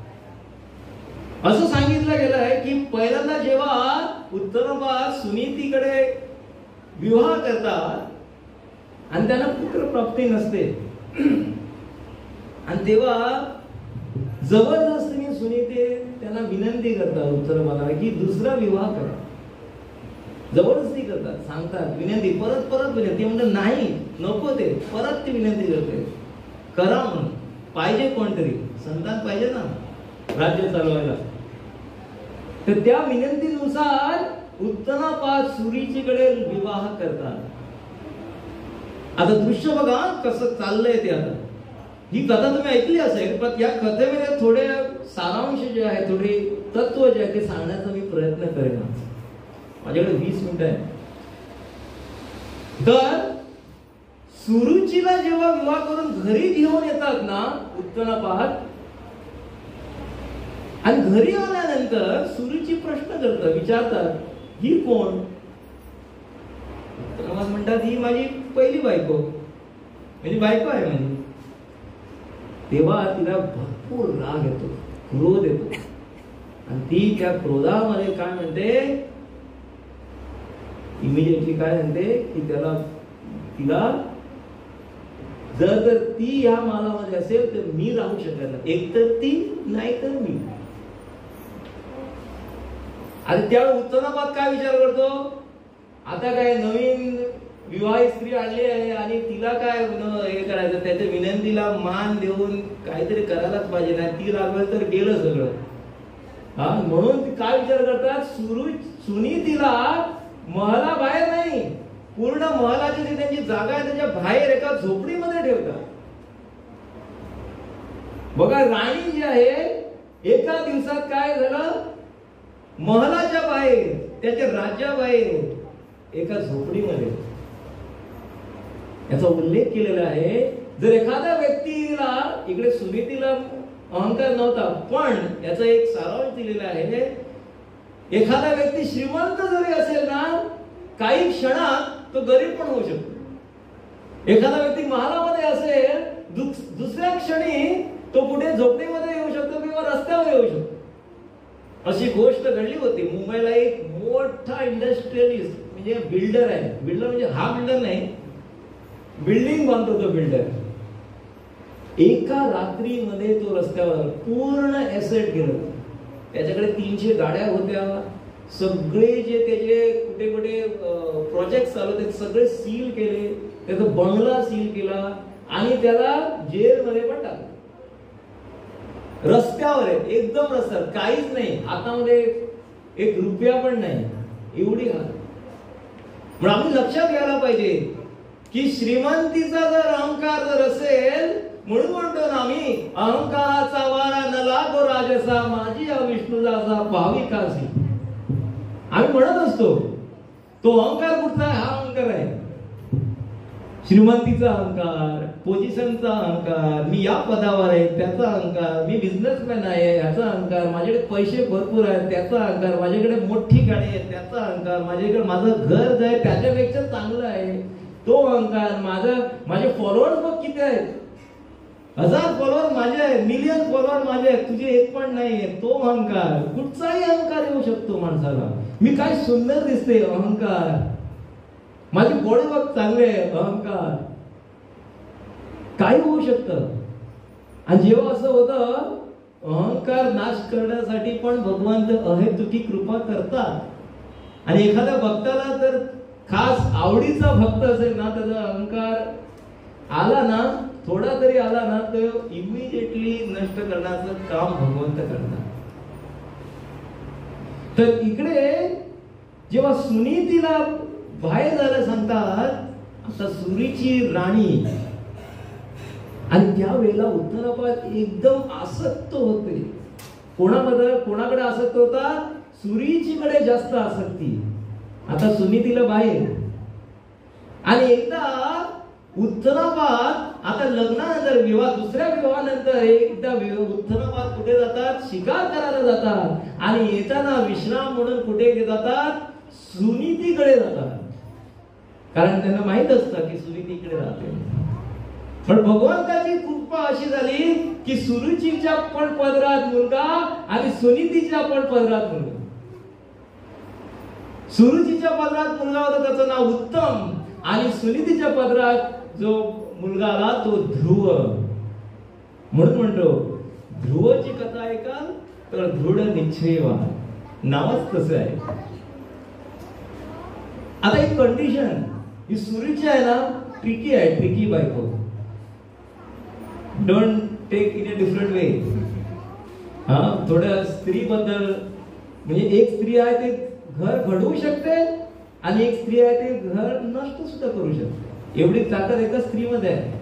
असं सांगितलं गेलं आहे की पहिल्यांदा जेव्हा उत्तरपाद सुनीतीकडे विवाह करतात आणि त्यांना पुत्र प्राप्ती नसते, आणि तेव्हा जबरदस्तीने सुनीते त्यांना विनंती करतात उत्तरपादाला की दुसरा विवाह करा. जबरदस्ती करतात, सांगतात, विनंती, परत विनंती. म्हणजे नाही, नको, ते परत ती विनंती करते, करा म्हणून. पाहिजे कोणतरी, संतान पाहिजे ना राज्य चालवायला. तर त्या विनंतीनुसार उत्तरापाद सुरुचीकडे विवाह करतात. आता दृश्य बघा कसं चाललंय ते. आता ही कथा तुम्ही ऐकली असेल, पण या कथेमध्ये थोडे सारांश जे आहे, थोडे तत्व जे आहे ते सांगण्याचा मी प्रयत्न करेन. माझ्याकडे 20 मिनिटं आहे. तर सुरुचीला जेव्हा विवाह करून घरी घेऊन येतात ना उत्तरापाद, आणि घरी आल्यानंतर सुरुची प्रश्न करतात, विचारतात, ही कोण? उत्तरापाद म्हणतात, ही माझी पहिली बायको, म्हणजे बायको आहे माझी. तेव्हा तिला भरपूर राग येतो, क्रोध येतो, आणि ती त्या क्रोधामध्ये काय म्हणते, इमिडिएटली काय म्हणते की तिला जर ती या मालामध्ये असेल तर मी राहू शकत नाही, एक तर ती नाही तर मी. आणि त्यावेळी उत्तरापाद काय विचार करतो, आता काय नवीन विवाहित स्त्री आणली आहे आणि तिला काय हे करायचं, त्याच्या विनंतीला मान देऊन काहीतरी करायलाच पाहिजे, नाही ती रागवल तर गेलं सगळं. म्हणून काय विचार करतात, सुनीतीला महला बाहेर नाही, पूर्ण महलाची जी त्यांची जागा आहे त्याच्या बाहेर एका झोपडीमध्ये ठेवतात. बघा, राणी जी आहे एका दिवसात काय झालं, महलाच्या बाहेर, त्याच्या राज्याबाहेर एका झोपडीमध्ये. याचा उल्लेख केलेला आहे. जर एखाद्या व्यक्तीला, इकडे सुनीतीला अहंकार नव्हता, पण याचा एक सारांश दिलेला आहे, एखादा व्यक्ती श्रीमंत जरी असेल ना, काही क्षणात तो गरीब पण होऊ शकतो. एखादा व्यक्ती महालामध्ये असेल, दुसऱ्या क्षणी तो कुठे झोपडीमध्ये येऊ शकतो किंवा रस्त्यावर येऊ शकतो. अशी गोष्ट घडली होती. मुंबईला एक मोठा इंडस्ट्रियलिस्ट, म्हणजे बिल्डर आहे. बिल्डर म्हणजे हा बिल्डर नाही, बिल्डिंग बांधतो तो बिल्डर. एका रात्रीमध्ये तो रस्त्यावर पूर्ण एसेट गेलं. त्याच्याकडे 300 गाड्या होत्या. सगळे जे त्याचे कुठे कुठे प्रोजेक्ट चालू होते सगळे सील केले. त्याचा बंगला सील केला आणि त्याला जेलमध्ये पण टाकलं. रस्त्यावर आहे, एकदम रस्त्यावर, काहीच नाही, हातामध्ये एक रुपया पण नाही, एवढी हाल. म्हणून आम्ही लक्षात घ्यायला पाहिजे की श्रीमंतीचा जर अहंकार जर असेल, म्हणून म्हणतो ना आम्ही, अहंकाराचा वारा न लागो राजसा, माझी विष्णुदासा भाविकासी. आम्ही म्हणत असतो. तो अहंकार कुठचा आहे? हा अहंकार आहे. श्रीमंतीचा अहंकार, पोझिशनचा अहंकार, मी या पदावर आहे त्याचा अहंकार, मी बिझनेसमॅन आहे याचा अहंकार, माझ्याकडे पैसे भरपूर आहेत त्याचा अहंकार, माझ्याकडे मोठी गाडी आहे त्याचा अहंकार, माझ्याकडे माझं घर जे आहे त्याच्यापेक्षा चांगलं आहे तो अहंकार, माझे फॉलोअर्स बघ किती आहेत, 1000 फॉलोअर माझे आहेत, मिलियन फॉलोअर माझे आहेत, तुझे एक पण नाहीये, तो अहंकार. कुठचाही अहंकार येऊ शकतो माणसाला. मी काय सुंदर दिसते, अहंकार. माझी बॉडी बघ चांगले, अहंकार. काय होऊ शकतं. आणि जेव्हा असं होतं अहंकार नाश करण्यासाठी पण भगवंत अहेतुकी कृपा करतात. आणि एखाद्या भक्ताला जर खास आवडीचा भक्त असेल ना, त्याचा अहंकार आला ना, थोडा तरी आला ना, तर इमिडिएटली नष्ट करण्याचं काम भगवंत करतात. तर इकडे जेव्हा सुनीतीला बाहेर जायला सांगतात, आता सुरीची राणी, आणि त्यावेळेला उत्तरापाद एकदम आसक्त होते. कोणाकडे आसक्त होता? सुरीचीकडे जास्त आसक्ती. आता सुनीतीला बाहेर, आणि एकदा उत्तरापाद आता लग्नानंतर दुसऱ्या विवाहानंतर एकदा उत्तरापाद कुठे जातात? शिकार करायला जातात. आणि येताना विश्राम म्हणून कुठे जातात? सुनीतीकडे जातात. कारण त्यांना माहित असतं की सुनीतीकडे राहते. पण भगवंताची कृपा अशी झाली की सुरुचीच्या पण पदरात मुलगा आणि सुनीतीच्या पण पदरात मुलगा. सुरुचीच्या पदरात मुलगा होता, त्याचं नाव उत्तम, आणि सुनीतीच्या पदरात जो मुलगा आला तो ध्रुव. म्हणून म्हणतो ध्रुवची कथा ऐकाल तर दृढ निश्चयवान, नावच तसं आहे. आता एक कंडिशन, ही सुरीची आहे ना, ट्रिकी आहे, ट्रिकी बायको. Don't take in a different way. थोड्या स्त्री बद्दल, म्हणजे एक स्त्री आहे ते घर घडवू शकते, आणि एक स्त्री आहे ते घर नष्ट सुद्धा करू शकते. एवढी ताकद एका स्त्रीमध्ये आहे,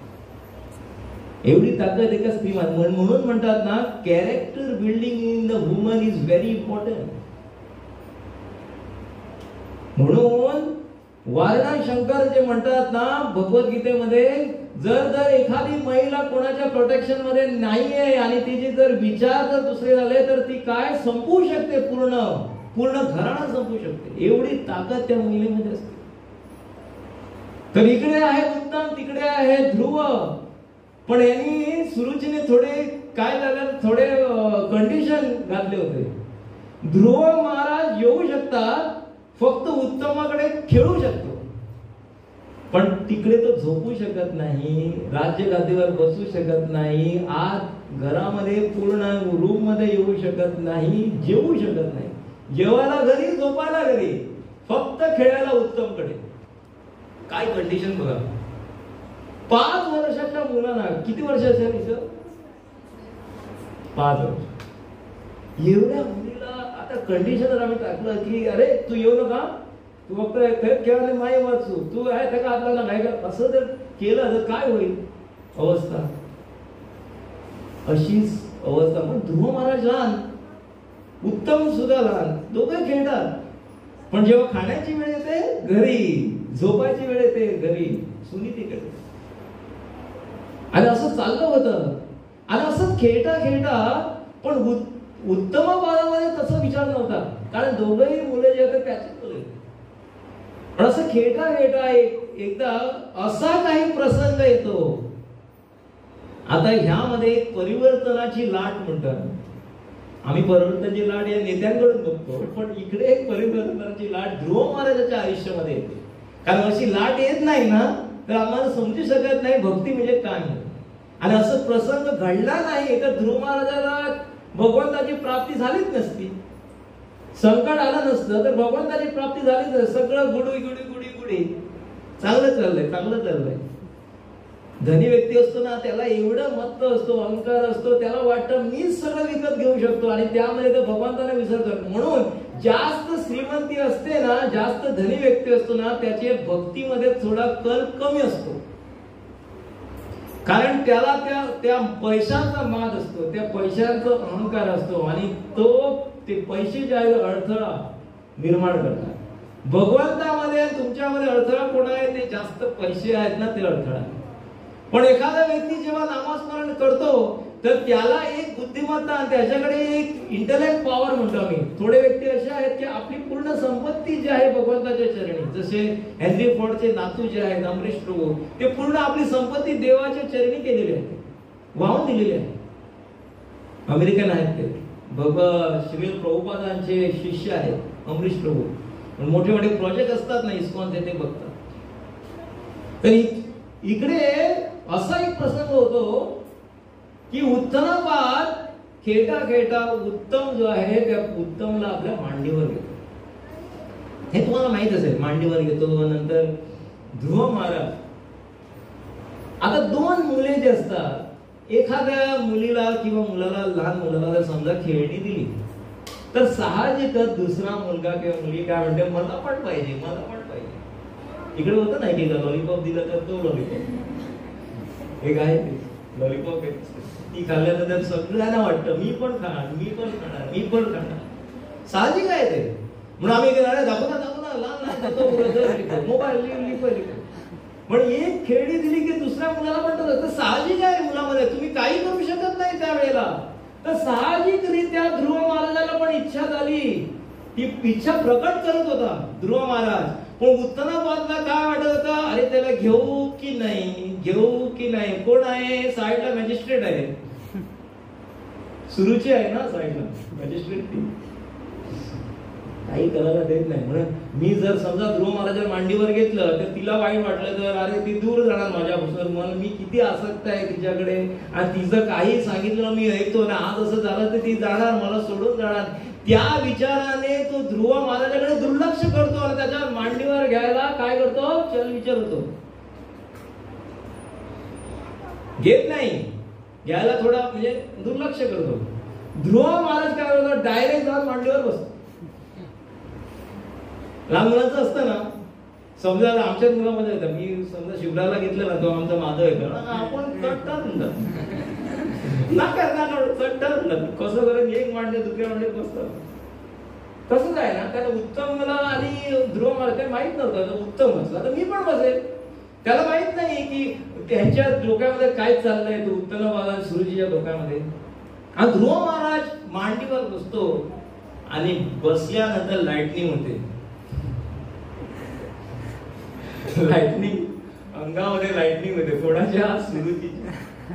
एवढी ताकद एका स्त्रीमध्ये. म्हणून म्हणतात ना, character building in the woman is very important. म्हणून वारणा शंकर जे म्हणतात ना भगवद्गीतेमध्ये, जर एखादी महिला कोणाच्या प्रोटेक्शन मध्ये नाहीये आणि तिचे जर विचार जर दुसरे झाले तर ती काय संपू शकते, पूर्ण घराणा संपू शकते. एवढी ताकद त्या महिलेमध्ये असते. तर इकडे आहे उत्तम, तिकडे आहे ध्रुव. पण यांनी सुरुचीने थोडे काय झालं, थोडे कंडिशन घातले होते. ध्रुव महाराज येऊ शकतात, फक्त उत्तमाकडे खेळू शकतो, पण तिकडे तो झोपू शकत नाही, राज्य गादीवर बसू शकत नाही, आत घरामध्ये पूर्ण रूम मध्ये येऊ शकत नाही, जेवू शकत नाही. जेवायला घरी, झोपायला घरी, फक्त खेळायला उत्तमकडे. काय कंडिशन बघा. 5 वर्षाच्या मुलांना, किती वर्ष असेल इथं? 5 वर्ष. एवढ्या मुलीला आता कंडिशन आम्ही टाकलं की अरे तू येऊ नका, तू फक्त खेळायला माय वाचू, तू आहे त्या आपल्याला नाही का, असं जर केलं तर काय होईल अवस्था. अशीच अवस्था. पण ध्रुव महाराज लहान, उत्तम सुद्धा लहान, दोघे खेळतात. पण जेव्हा खाण्याची वेळ येते घरी, झोपायची वेळ येते घरी, सुनीतीकडे. आणि असं चाललं होतं. आणि असं खेळता खेळता, पण उत्तमाबादामध्ये तसा विचार नव्हता, कारण दोघंही मुलं जे होते त्याचे मुले. पण असं खेळता खेळता एकदा असा काही प्रसंग येतो. आता ह्यामध्ये परिवर्तनाची लाट म्हणतात. आम्ही परिवर्तनाची लाट या नेत्यांकडून बघतो, पण इकडे एक परिवर्तनाची लाट ध्रुव महाराजाच्या आयुष्यामध्ये येते. कारण अशी लाट येत नाही ना, तर आम्हाला समजू शकत नाही भक्ती म्हणजे काय. आणि असं प्रसंग घडला नाही तर ध्रुव महाराजाला भगवंताची प्राप्ती झालीच नसती. संकट आलं नसतं तर भगवंताची प्राप्ती झालीच. सगळं गुडी गुडी गुडी गुडी चांगलं चाललंय. धनी व्यक्ती असतो ना, त्याला एवढं मत्त असतो, अहंकार असतो, त्याला वाटतं मीच सगळं विकत घेऊ शकतो, आणि त्यामध्ये तो भगवंताने विसरतो. म्हणून जास्त श्रीमंती असते ना, जास्त धनी व्यक्ती असतो ना, त्याच्या भक्तीमध्ये थोडा कल कमी असतो. कारण त्याला त्या पैशांचा माद असतो, त्या पैशांचा अहंकार असतो, आणि ते पैसे जे आहे अडथळा निर्माण करतात. भगवंतामध्ये तुमच्यामध्ये अडथळा कोण आहे? ते जास्त पैसे आहेत ना, ते अडथळा. पण एखादा व्यक्ती जेव्हा नामस्मरण करतो तर त्याला एक बुद्धिमत्ता, त्याच्याकडे एक इंटेलेक्ट पॉवर म्हणतो आम्ही. थोडे व्यक्ती असे आहेत की आपली पूर्ण संपत्ती जी आहे भगवंताच्या चरणी, जसे हेनरी फोर्डचे नातू जे आहेत अमरीश प्रभू, ते पूर्ण आपली संपत्ती देवाच्या चरणी केलेली आहे, वाहून दिलेली आहे. अमेरिकन आहेत ते, श्रील प्रभुपादांचे शिष्य आहेत अमरीश प्रभू. मोठे मोठे प्रोजेक्ट असतात ना इस्कॉनचे, ते बघतात. तर इकडे असा एक प्रसंग होतो की उत्तरापाद खेळता खेळता उत्तम जो आहे त्या उत्तमला आपल्या मांडीवर घेतो. हे तुम्हाला माहित असेल, मांडीवर घेतो. नंतर ध्रुव महाराज, आता दोन मुले जे असतात, एखाद्या मुलीला किंवा मुलाला, लहान मुलाला जर समजा खेळणी दिली तर साहजिकच दुसरा मुलगा किंवा मुलगी काय म्हणते, मला पण पाहिजे, मला पण पाहिजे. इकडे होतं नाही की लॉलीपॉप दिलं तर तो लॉलीपॉप, एक आहे ते लॉलीपॉप, ती खाल्ल्यानंतर सगळ्यांना वाटतं मी पण खाणार, मी पण खाणार, मी पण खाणार. साहजिक आहे ते. म्हणून आम्ही दाखवू ना लहान लहान मोबाईल पण एक खेळणी दिली की दुसऱ्या मुलाला पण तर साहजिक आहे. मुलामध्ये तुम्ही काही करू शकत नाही त्यावेळेला. तर साहजिकरित्या ध्रुव महाराजाला पण इच्छा झाली, ती इच्छा प्रकट करत होता ध्रुव महाराज. पण उत्तराबादला काय वाटत होतं, अरे त्याला घेऊ की नाही, घेऊ की नाही. कोण आहे साईडला, मॅजिस्ट्रेट आहे, सुरुची आहे ना साईडला मॅजिस्ट्रेट, ती काही करायला देत नाही. म्हणून मी जर समजा ध्रुव महाराजांच्या मांडीवर घेतलं तर तिला वाईट वाटलं तर अरे ती दूर जाणार माझ्यापासून, मला मी किती आसक्त आहे तिच्याकडे, आणि तिचं काही सांगितलं मी ऐकतो ना, आज असं झालं तर ती जाणार, मला सोडून जाणार. त्या विचाराने तो ध्रुव महाराजांकडे दुर्लक्ष करतो आणि त्याच्या मांडीवर घ्यायला काय करतो, चल विचार होतो, घेत नाही, घ्यायला थोडा म्हणजे दुर्लक्ष करतो. ध्रुव महाराज काय करतो, डायरेक्ट जाऊन मांडीवर बसतो. लहान मुलांचं असतं ना, समजा आमच्याच मुलामध्ये होतं, मी समजा शिवराला घेतलं ना, तो आमचा माधव येतो, आपण चट्टाच कसं करत एक मांडले दुसऱ्या मांडले बसतात. तसंच आहे ना, त्याला उत्तमला आणि ध्रुव महाराज काही माहित नव्हतं, उत्तम असला तर मी पण बसेल. त्याला माहित नाही की त्यांच्या डोक्यामध्ये काय चाललंय, तो उत्तम सुरुजीच्या डोक्यामध्ये. हा ध्रुव महाराज मांडीवर बसतो आणि बसल्यानंतर लाइटनिंग होते. लाइटनिंग अंगामध्ये लाइटनिंग होते, कोणाच्या सुरुचीच्या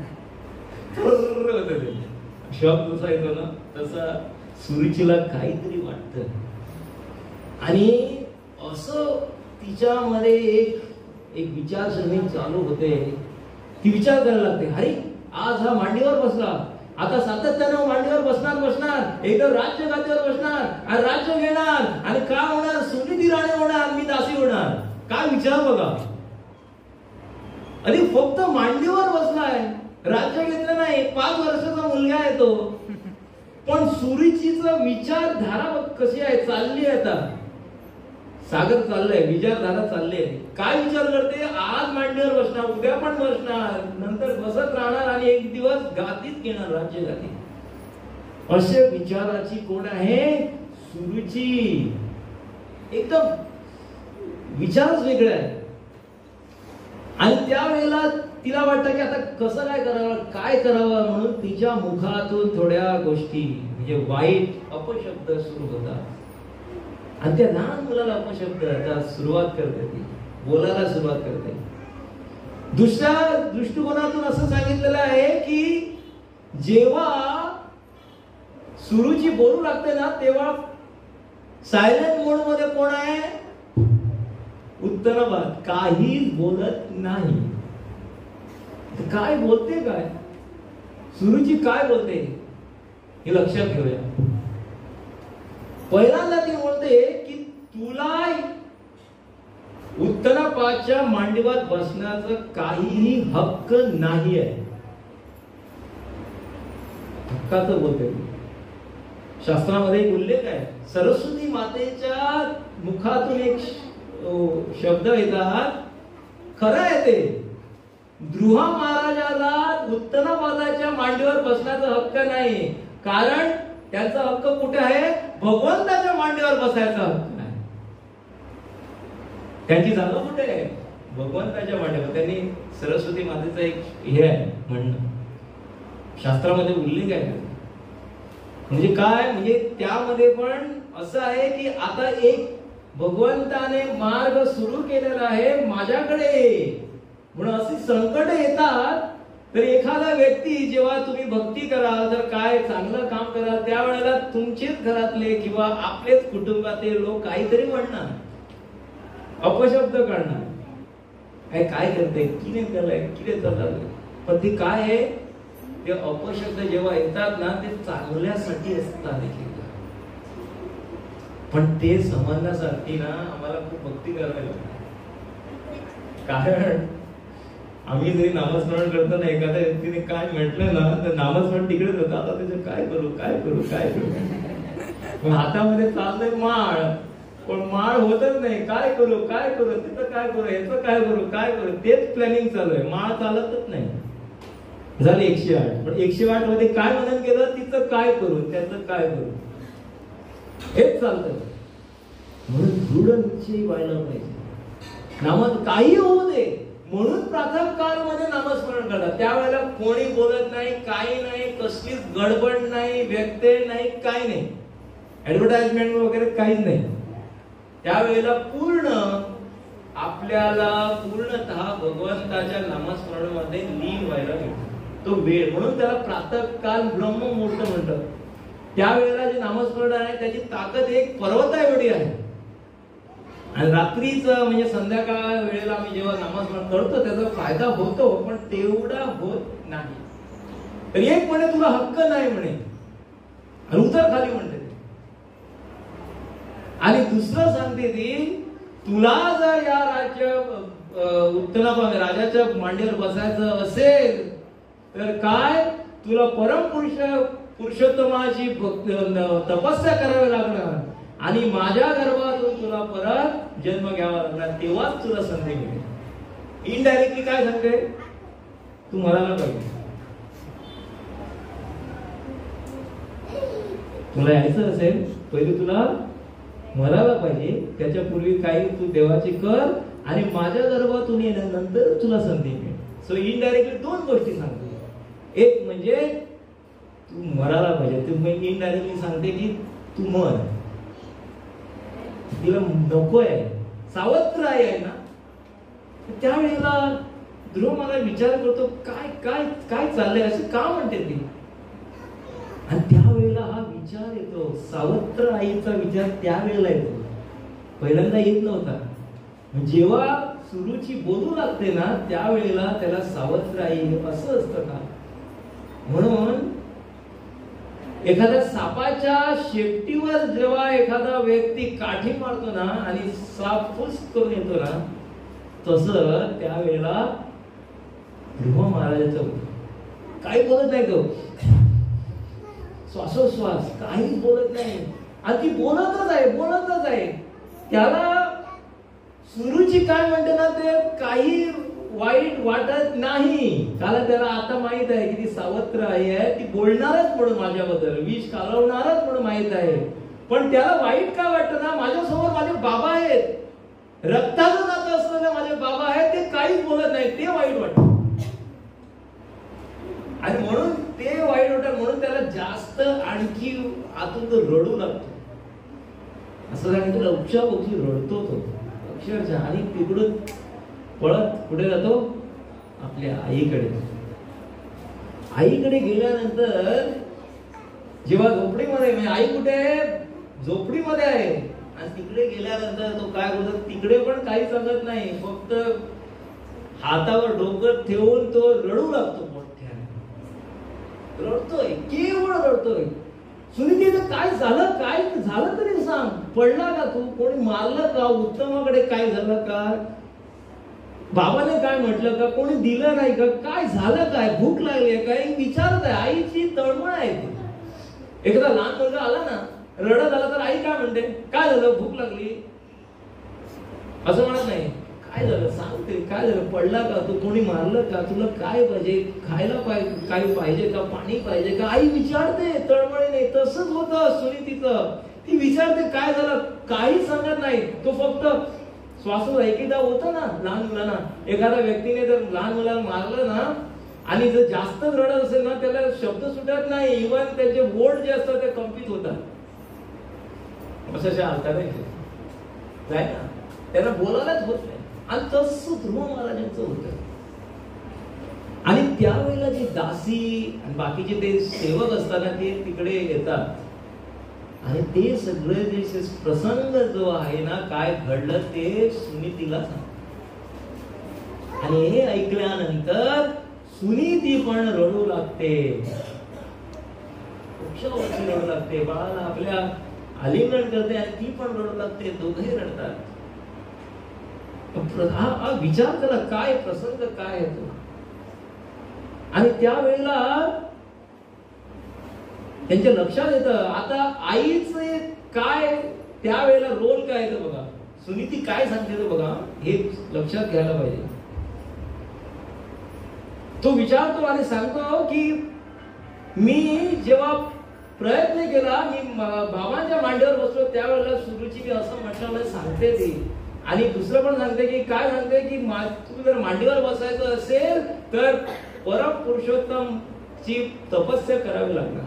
शब्द जसा येतो ना तसा सुरुचीला काहीतरी वाटतं. आणि असं तिच्यामध्ये एक विचारसरणी चालू होते. ती विचार करायला लागते, अरे आज हा मांडीवर बसला, आता सातत्याने मांडीवर बसणार, एकदम राज्य गादीवर बसणार आणि राज्य घेणार, आणि काय होणार, सुनीती राणी होणार, मी दासी होणार. काय विचार बघा, अरे फक्त मांडीवर बसलाय, राज्य घेतलं नाही, 5 वर्षाचा मुलगा आहे तो. पण सुरुचीचा विचारधारा कशी आहे, चालली आहे. आता सागर चाललंय, विचारधारा चालली आहे. काय विचार करते, आज मांडीवर बसणार, उद्या पण बसणार, नंतर बसत राहणार आणि एक दिवस गादीत घेणार, राज्य गादीत. अशा विचाराची कोण आहे, सुरुची. एकदम विचारच वेगळा आहे. आणि त्यावेळेला तिला वाटतं की आता कसं काय करावं, म्हणून तिच्या मुखातून थोड्या गोष्टी म्हणजे वाईट अपशब्द सुरू होतात. आणि त्या लहान मुलाला अपशब्द आता सुरुवात करते, ती बोलायला सुरुवात करते. दुसऱ्या दृष्टिकोनातून असं सांगितलेलं आहे की जेव्हा सुरुची बोलू लागते ना, तेव्हा सायलेंट मोड मध्ये कोण आहे, उत्तराबाद काहीच बोलत नाही. काय बोलते, काय सुरुची काय बोलते हे लक्षात घेऊया. पहिल्यांदा ती बोलते की तुला उत्तराबादच्या मांडीवर बसण्याचा काहीही हक्क नाही आहे. हक्काचं बोलते. शास्त्रामध्ये एक उल्लेख आहे, सरस्वती मातेच्या मुखातून एक शब्द येतात, खरं आहे ते. ध्रुव महाराजाला उत्तराबादाच्या मांडीवर बसण्याचा हक्क नाही, कारण त्याचा हक्क कुठे आहे, भगवंताच्या मांडीवर बसायचा हक्क आहे. त्यांची जागा कुठे आहे, भगवंताच्या मांडीवर. त्यांनी सरस्वती मातेचं एक हे आहे म्हणणं, शास्त्रामध्ये उल्लेख आहे. म्हणजे काय, म्हणजे त्यामध्ये पण असं आहे की आता एक भगवंताने मार्ग सुरू केलेला आहे माझ्याकडे. म्हणून अशी संकट येतात तर एखादा व्यक्ती, जेव्हा तुम्ही भक्ती कराल तर काय चांगलं काम कराल, त्यावेळेला तुमचेच घरातले किंवा आपलेच कुटुंबातील लोक काहीतरी म्हणणार, अपशब्द करणार, काय करते, किने केलंय, किने चाललंय. पण ती काय आहे, ते अपशब्द जेव्हा येतात ना ते चांगल्यासाठी असतात देखील, पण ते समजण्यासाठी ना आम्हाला खूप भक्ती करावी लागते. कारण आम्ही जरी नामस्मरण करतो ना, एखाद्या व्यक्तीने काय म्हटलं ना तर नामस्मरण तिकडेच होतं. आता त्याचं काय करू काय करू काय करू, हातामध्ये चाललंय माळ, पण माळ होतच नाही. काय करू काय करू, तिथं काय करू, याचं काय करू काय करू, तेच प्लॅनिंग चालू आहे. माळ चालतच नाही. झालं 108, पण 108 मध्ये काय मनन केलं, तिचं काय करू त्याचं काय करू, हेच चालतं. म्हणून दृढ निश्चय व्हायला पाहिजे. नामात काही होऊ दे म्हणून प्राथमिक काळामध्ये नामस्मरण करतात. त्यावेळेला कोणी बोलत नाही, काही नाही, कसलीच गडबड नाही, व्यत्यय नाही, काही नाही, ऍडव्हर्टाइजमेंट वगैरे काहीच नाही. त्यावेळेला पूर्ण आपल्याला पूर्णतः भगवंताच्या नामस्मरणामध्ये लीन व्हायला मिळतो तो वेळ. म्हणून त्याला प्रातःकाल ब्रह्ममुहूर्त म्हणतात. त्यावेळेला जे नामस्मरण आहे त्याची ताकद एक पर्वता एवढी आहे. आणि रात्रीचं म्हणजे संध्याकाळ वेळेला आम्ही जेव्हा नामस्मरण करतो त्याचा फायदा होतो, पण तेवढा होत नाही. तर एक म्हणे तुला हक्क नाही म्हणे, आणि उतर खाली म्हणते. आणि दुसरं सांगते ती, तुला जर या उत्तराभावी राजाच्या मांडीवर बसायचं असेल तर काय तुला पुरुषोत्तमाची तपस्या करावी लागणार आणि माझ्या गर्भातून तुला परत जन्म घ्यावा लागणार, तेव्हाच तुला संधी मिळेल. इनडायरेक्टली काय सांगते, तू मरायला पाहिजे. तुला यायचं असेल पहिले तुला मरायला पाहिजे, त्याच्यापूर्वी काही तू देवाची कर आणि माझ्या गर्भातून येण्यानंतर तुला संधी मिळेल. सो इनडायरेक्टली दोन गोष्टी सांगते. एक म्हणजे तू मरायला पाहिजे, तू इनडायरेक्टली सांगते की तू मर. तिला नको आहे, सावत्र आहे ना. त्यावेळेला ध्रुव मला विचार करतो काय काय काय चाललंय असं का म्हणते ती. आणि त्यावेळेला हा विचार येतो, सावत्र आईचा विचार त्यावेळेला येतो, पहिल्यांदा येत नव्हता. जेव्हा सुरुची बोलू लागते ना त्यावेळेला त्याला सावत्र आई असं असतं का. म्हणून एखाद्या सापाच्या शेपटीवर जेव्हा एखादा व्यक्ती काठी मारतो ना आणि साप फुस करून येतो ना, तसं त्यावेळेला ध्रुव महाराजाचं होतं. काही बोलत नाही तो, श्वासोश्वास काही बोलत नाही. आणि ती बोलतच आहे. त्याला सुरुची काय म्हणते ना ते काही वाईट वाटत नाही, कारण त्याला आता माहित आहे की ती सावत्र आई आहे, ती बोलणारच म्हणून माझ्याबद्दल, विष कालवणारच म्हणून माहित आहे. पण त्याला वाईट काय वाटतं ना, माझ्यासमोर माझे बाबा आहेत, रक्ताचं नातं असलेले माझे बाबा आहेत, ते काहीच बोलत नाही, ते वाईट वाटतं. आणि म्हणून ते वाईट वाटत, म्हणून त्याला जास्त आणखी आतून तो रडू लागतो. असं सांगितलं लक्षापक्षी रडतो तो अक्षरशः. आणि तिकडून पळत कुठे जातो, आपल्या आईकडे. आईकडे गेल्यानंतर जेव्हा झोपडीमध्ये, म्हणजे आई कुठे आहे, झोपडीमध्ये आहे. आणि तिकडे गेल्यानंतर तो काय बोलतो, तिकडे पण काही सांगत नाही, फक्त हातावर डोकं ठेवून तो रडू लागतो. मोठ्याने रडतोय, केवळ रडतोय. सुनीतीचं काय झालं तरी सांग, पडला का तू, कोणी मारलं का, उत्तमाकडे काय झालं का, बाबाने काय म्हटलं का, कोणी दिलं नाही का, काय झालं, काय भूक लागली काय विचारत आहे. आईची तळमळ आहे. एखादा लहान मुलगा आला ना रडत आला तर आई काय म्हणते, काय झालं, भूक लागली, असं म्हणत नाही. काय झालं सांगते, काय झालं, पडला का तू, कोणी मारलं का, तुला काय पाहिजे, खायला पाहिजे, काही पाहिजे का, पाणी पाहिजे का, आई विचारते तळमळीने. तसंच होतं सुनीतीचं, ती विचारते काय झालं, काही सांगत नाही. तो फक्त श्वासो ऐकिदा होतं ना लहान मुलांना, एखाद्या व्यक्तीने जर लहान मुलाला मारलं ना आणि जर जास्तच रडत असेल ना त्याला शब्द सुटत नाही, इव्हन त्याचे बोट जे असतात ते कंपित होतात. अशा हालता नाही जाय ना, त्यांना बोलायलाच होत नाही. आणि तसं ध्रुव महाराजांचं होतं. आणि त्यावेळेला जे दासी आणि बाकीचे ते सेवक असताना ते तिकडे येतात आणि ते सगळे जे प्रसंग जो आहे ना, काय घडलं ते सुनीतीला सांग. आणि हे ऐकल्यानंतर सुनीती पण रडू लागते, रडू लागते, बाळाला आपल्या आलिंगन करते आणि ती पण रडू लागते, दोघेही रडतात. हा विचार करा, काय प्रसंग काय येतो. आणि त्यावेळेला त्यांच्या लक्षात येतं आता आईचे काय त्यावेळेला रोल काय येतं बघा, सुनीती काय सांगते बघा, हे लक्षात घ्यायला पाहिजे. तो विचारतो आणि सांगतो की मी जेव्हा प्रयत्न केला, मी बाबांच्या मांडीवर बसलो त्यावेळेला सुरुची मी असं म्हटलं सांगते ती. आणि दुसरं पण सांगते की काय सांगते की तू जर मांडीवर बसायचं असेल तर परम पुरुषोत्तम ची तपस्या करावी लागणार.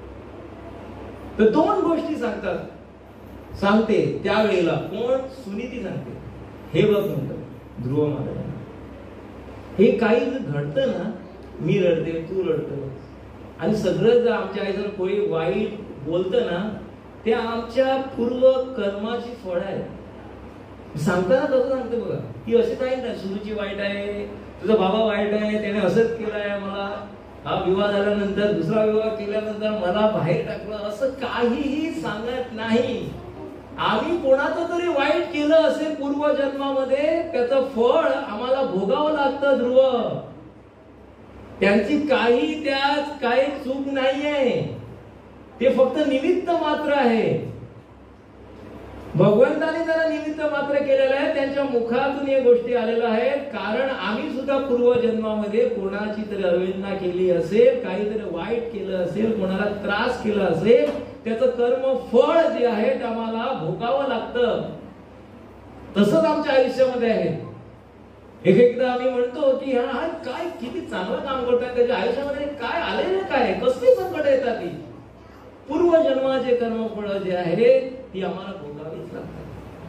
तर दोन गोष्टी सांगते त्यावेळेला. कोण? सुनीती सांगते. हे बघ म्हणतो ध्रुव महाराजांना, हे काही घडतं ना, मी रडते, तू रडतो, आणि सगळं जर आमच्या आई जर कोणी वाईट बोलतं ना, ते आमच्या पूर्व कर्माची फळ आहे. सांगताना तसं सांगते बघा, ती अशी काही नाही सुरुची वाईट आहे, तुझा बाबा वाईट आहे, त्याने असंच केलं आहे, मला हा विवाह झाल्यानंतर दुसरा विवाह केल्यानंतर मला बाहेर टाकलं, असं काहीही सांगत नाही. आम्ही कोणाचं तरी वाईट केलं असेल पूर्वजन्मामध्ये, त्याचं फळ आम्हाला भोगावं लागतं ध्रुव. त्यांची त्यात काही चूक नाहीये, ते फक्त निमित्त मात्र आहे. भगवंताने त्याला निमित्त मात्र केलेलं आहे, त्यांच्या मुखातून या गोष्टी आलेल्या आहेत. कारण आम्ही सुद्धा पूर्वजन्मामध्ये कोणाची तरी अवहेलना केली असेल, काहीतरी वाईट केलं असेल, कोणाला त्रास केला असेल, त्याचं कर्म फळ जे आहे ते आम्हाला भोगावं लागतं. तसंच आमच्या आयुष्यामध्ये आहे. एकदा आम्ही म्हणतो की हा काय किती चांगलं काम करतात, त्याच्या आयुष्यामध्ये काय आलेलं, काय कसली संकट येतात, ती पूर्वजन्माचे कर्मफळ जे आहे ती आम्हाला भोगावीच लागतात.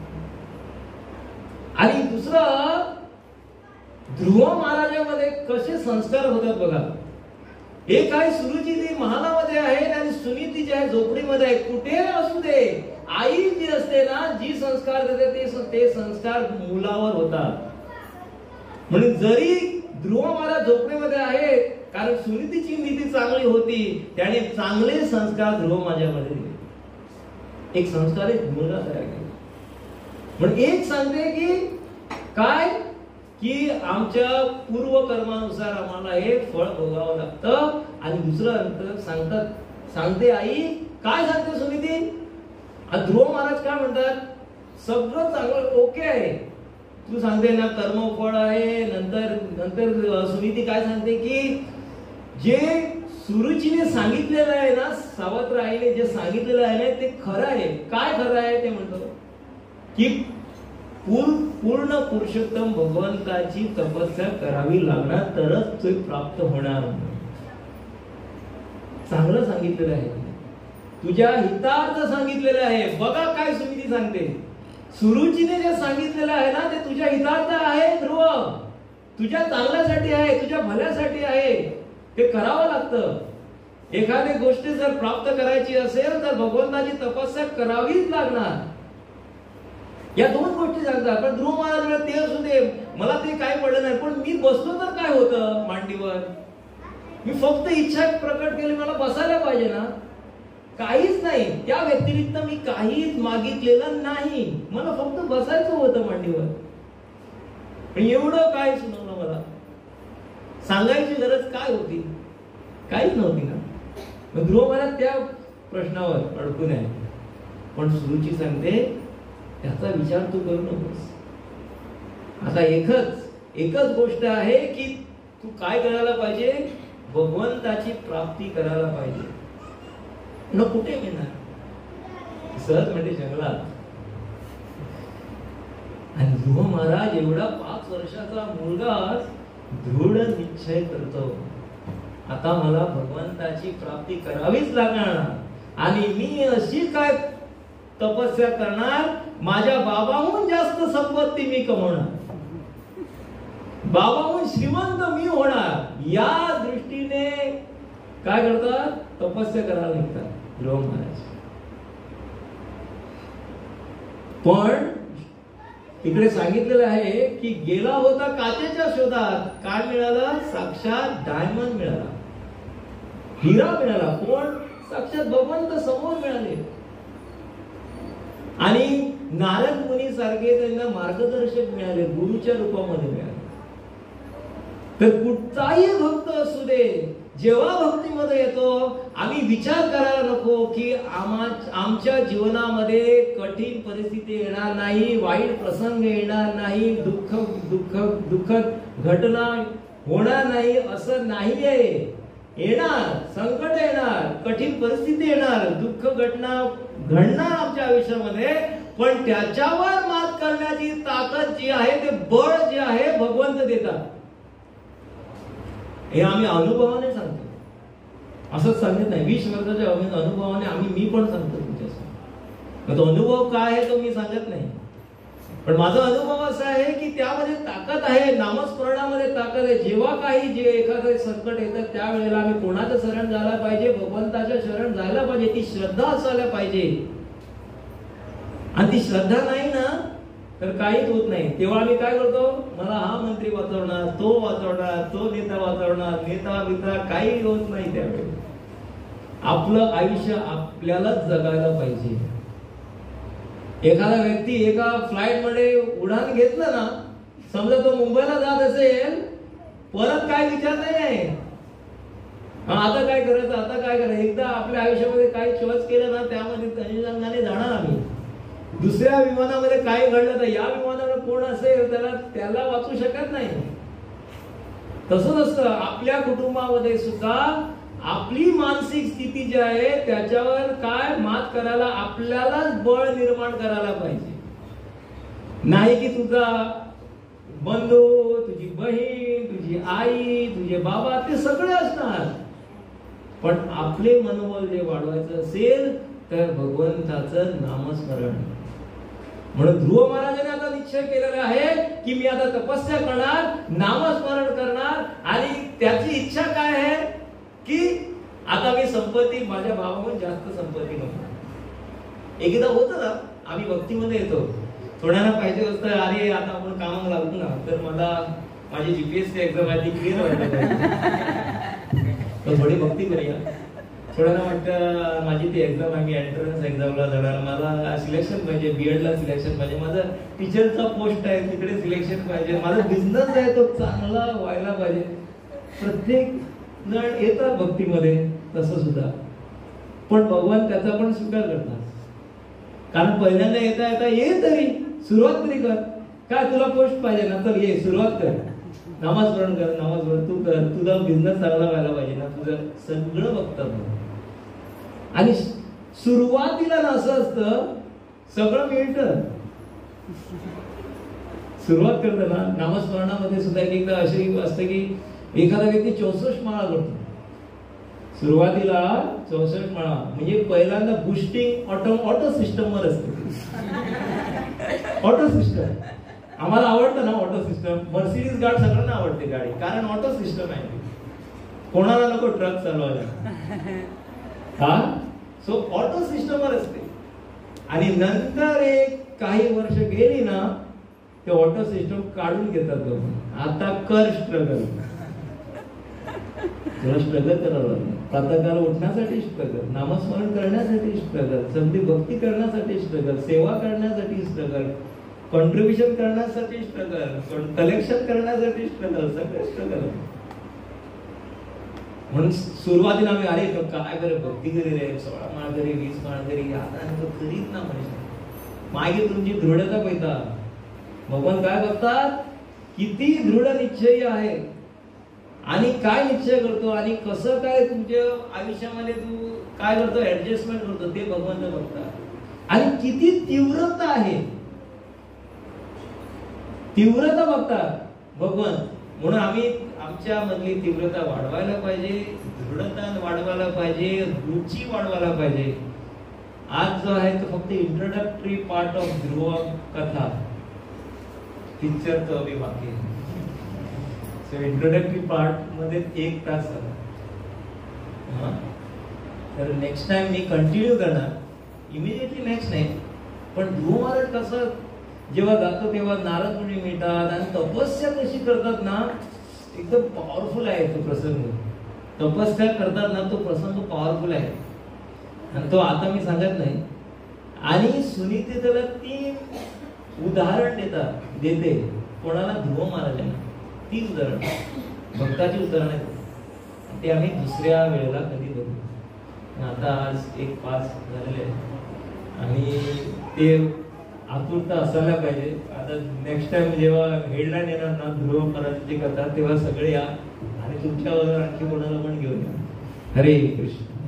आणि दुसरं, ध्रुव महाराजांमध्ये कसे संस्कार होतात बघा. एक आहे सुरुची ती महालामध्ये आहे आणि सुनीती जी आहे झोपडीमध्ये आहे. कुठे असू दे, आई जी असते ना, जी संस्कार देते ते संस्कार मुलावर होतात. म्हणून जरी ध्रुव महाराज झोपडीमध्ये आहे, कारण सुनीतीची नीती चांगली होती, त्याने चांगले संस्कार ध्रुव माझ्यामध्ये दिले. एक संस्कार एक मुलगा तयार केला. म्हणून एक सांगते की काय, की आमच्या पूर्व कर्मानुसार आम्हाला हे फळ भोगावं लागतं. आणि दुसरं सांगते आई, काय सांगते सुनीती, ध्रुव महाराज काय म्हणतात, सगळं चांगलं ओके आहे, तू सांगते ना कर्मफळ आहे. नंतर सुनीती काय सांगते की जे सुरुचीने सांगितलेलं आहे ना, सावत्र आईने जे सांगितलेलं आहे ना, ते खरं आहे. काय खरं आहे ते म्हणतो की पूर्ण पुरुषोत्तम भगवंताची तपस्या करावी लागणार, तरच ते प्राप्त होणार. चांगलं सांगितलेलं आहे, तुझ्या हितार्थ सांगितलेलं आहे. बघा काय सुनीती सांगते, सुरुचीने जे सांगितलेलं आहे ना, ते तुझ्या हितार्थ आहे ध्रुव, तुझ्या चांगल्यासाठी आहे, तुझ्या भल्यासाठी आहे. ते करावं लागतं. एखादी गोष्ट जर प्राप्त करायची असेल तर भगवंताची तपस्या करावीच लागणार. या दोन गोष्टी सांगतात. पण ध्रुव महाराज ते असू दे, मला ते काय पडलं नाही, पण मी बसलो तर काय होतं मांडीवर, मी फक्त इच्छा प्रकट केली, मला बसायला पाहिजे ना, काहीच नाही. त्या व्यतिरिक्त मी काहीच मागितलेलं नाही, मला फक्त बसायचं होतं मांडीवर. एवढं काय सुनावलं मला, सांगायची गरज काय होती, काहीच नव्हती ना. ध्रुव महाराज त्या प्रश्नावर अडकून आहे. पण सुरुची सांगते त्याचा विचार तू करू नकोस. आता एकच गोष्ट आहे की तू काय करायला पाहिजे, भगवंताची प्राप्ती करायला पाहिजे. न कुठे मिळणार, सहज म्हणजे जंगलात. आणि ध्रुव महाराज एवढा 5 वर्षाचा मुलगा दृढ निश्चय करतो, आता मला भगवंताची प्राप्ती करावीच लागणार. आणि मी अशी काय तपस्या करणार, माझ्या बाबाहून जास्त संपत्ती मी कमवणार, बाबाहून श्रीमंत मी होणार. या दृष्टीने काय करतात, तपस्या करायला निघतात ध्रुव महाराज. पण तिकडे सांगितलेलं आहे की गेला होता काचेच्या शोधात, काय मिळालं? साक्षात डायमंड मिळाला, हिरा मिळाला. कोण? साक्षात भगवंत समोर मिळाले. आणि नारद मुनी सारखे त्यांना मार्गदर्शक मिळाले, गुरुच्या रूपामध्ये मिळाले. तर कुठचाही भक्त असू दे, जेव्हा भक्तीमध्ये येतो, आम्ही विचार करायला नको की आमच्या जीवनामध्ये कठीण परिस्थिती येणार नाही, वाईट प्रसंग येणार नाही, दुःखद घटना होणार नाही, असं नाही आहे. येणार, संकट येणार, कठीण परिस्थिती येणार, दुःख घटना घडणार आमच्या आयुष्यामध्ये, पण त्याच्यावर मात करण्याची ताकद जी आहे, ते बळ जे आहे भगवंत देतात. हे आम्ही अनुभवाने सांगतो, असंच सांगत नाही. 20 वर्षाच्या अनुभवाने मी पण सांगतो तुमच्यासमोर. तो अनुभव काय आहे तो मी सांगत नाही, पण माझा अनुभव असा आहे की त्यामध्ये ताकद आहे, नामस्मरणामध्ये ताकद आहे. जेव्हा काही जे एखादं संकट येतं त्यावेळेला आम्ही कोणाचं शरण जायला पाहिजे? भगवंताच्या शरण जायला पाहिजे. ती श्रद्धा असायला पाहिजे. आणि ती श्रद्धा नाही ना तर काहीच होत नाही. तेव्हा आम्ही काय करतो? मला हा मंत्री वाचवणार, तो वाचवणार, तो नेता वाचवणार, नेता बिता काही होत नाही. त्यावेळी आपलं आयुष्य आपल्यालाच जगायला पाहिजे. एखादा व्यक्ती एका फ्लाईट मध्ये उडान घेतलं ना, समजा तो मुंबईला जात असेल, परत काय विचार नाही आहे आता काय करायचं, आता काय करायचं. एकदा आपल्या आयुष्यामध्ये काही चॉईस केलं ना, त्यामध्ये तंजाने जाणार आम्ही. दुसऱ्या विमानामध्ये काय घडलं तर या विमानावर कोण असेल त्याला वाचू शकत नाही. तसंच असतं आपल्या कुटुंबामध्ये सुद्धा. आपली मानसिक स्थिती जी आहे त्याच्यावर काय मात करायला आपल्यालाच बळ निर्माण करायला पाहिजे. नाही की तुझा बंधू, तुझी बहीण, तुझी आई, तुझे बाबा ते सगळे असणार, पण आपले मनोबल जे वाढवायचं असेल तर भगवंताचं नामस्मरण. म्हणून ध्रुव महाराजांनी आता निश्चय केलेला आहे की मी आता तपस्या करणार, नामस्मरण करणार. आणि त्याची इच्छा काय आहे की आता मी संपत्ती, माझ्या भावाहून जास्त संपत्ती नको. एकदा होतं ना, आम्ही भक्तीमध्ये येतो, थोड्याना पाहिजे असतं, अरे आता आपण कामाला लागतो ना, तर मला माझी जीपीएससी एक्झाम आहे ती क्लिअर व्हायला पाहिजे, तर थोडी भक्ती करूया. थोड्याना वाटतं माझी ती एक्झाम आहे, मी एंट्रन्स एक्झामला जाणार, मला सिलेक्शन पाहिजे, बीएडला सिलेक्शन पाहिजे, माझा टीचरचा पोस्ट आहे तिकडे सिलेक्शन पाहिजे, माझा बिझनेस आहे तो चांगला व्हायला पाहिजे. प्रत्येक जण येतात भक्तीमध्ये तसं सुद्धा, पण भगवान त्याचा पण स्वीकार करतात. कारण पहिल्यांदा येता येता ये तरी सुरुवात तरी कर. काय तुला पोस्ट पाहिजे ना, तर ये सुरुवात कर, नामस्मरण कर, नामस्मरण तू कर, तुझा बिझनेस चांगला व्हायला पाहिजे ना, तुझं सगळं बघतात. आणि सुरुवातीला ना असं असतं, सगळं मिळतं. सुरुवात करताना नामस्मरणामध्ये सुद्धा एकदा अशी असते की एखादा व्यक्ती 64 माळा करतो. सुरुवातीला 64 माळा म्हणजे पहिल्यांदा बुस्टिंग ऑटो सिस्टम वर असते. ऑटो सिस्टम आम्हाला आवडतं ना, ऑटो सिस्टम. मर्सिडीज गाडी सगळ्यांना आवडते गाडी, कारण ऑटो सिस्टम आहे. कोणाला नको ट्रक चालवायला. हा सो ऑटो सिस्टम वर असते. आणि नंतर एक काही वर्ष गेली ना, ते ऑटो सिस्टम काढून घेतात लोक. आता कर स्ट्रगल, स्ट्रगल करावं. प्रातःकाल उठण्यासाठी स्ट्रगल, नामस्मरण करण्यासाठी स्ट्रगल, संधी भक्ती करण्यासाठी स्ट्रगल, सेवा करण्यासाठी स्ट्रगल, कॉन्ट्रीब्युशन करण्यासाठी स्ट्रगल, कलेक्शन करण्यासाठी स्ट्रगल, सगळे स्ट्रगल. म्हणून सुरुवातीला आम्ही अरे काय करे भक्ती करी रे, 16 माळ करी, 20 माळ करी, आता करीत ना म्हणजे मागे तुमची दृढता पाहिजे. भगवान काय बघतात, किती दृढ निश्चय आहे आणि काय निश्चय करतो आणि कसं काय तुमच्या आयुष्यामध्ये तू काय करतो, ऍडजस्टमेंट करतो, ते भगवान बघतात. आणि किती तीव्रता आहे, तीव्रता बघतात भगवान. म्हणून आम्ही आमच्या मधली तीव्रता वाढवायला पाहिजे, दृढता वाढवायला पाहिजे, रुची वाढवायला पाहिजे. आज जो आहे तो फक्त इंट्रोडक्टरी पार्ट ऑफ ध्रुव कथा, पिक्चर तो अभी बाकी आहे. सो इंट्रोडक्टरी पार्ट मध्ये 1 तास झाला. तर नेक्स्ट टाइम मी कंटिन्यू करणार, इमिडिएटली नेक्स्ट नाही. पण ध्रुव महाराज कसं जेव्हा जातो तेव्हा नारद मुनी मिळतात आणि तपस्या कशी करतात ना, एकदम पॉवरफुल आहे तो प्रसंग. तपस्या करतात ना, तो प्रसंग पॉवरफुल आहे आणि तो आता मी सांगत नाही. आणि सुनीते त्याला 3 उदाहरण देते. कोणाला? ध्रुव महाराजांना 3 उदाहरण, भक्ताची उदाहरण आहेत. ते आम्ही दुसऱ्या वेळेला कधी बघू. आता आज 1:05 झालेले आहे आणि ते आतुरता असायला पाहिजे. आता नेक्स्ट टाइम जेव्हा हेडलाईन येणार ना ध्रुव महाराजांची कथा, तेव्हा सगळे या आणि तुमच्याबरोबर आणखी कोणाला पण घेऊन या. हरे कृष्ण.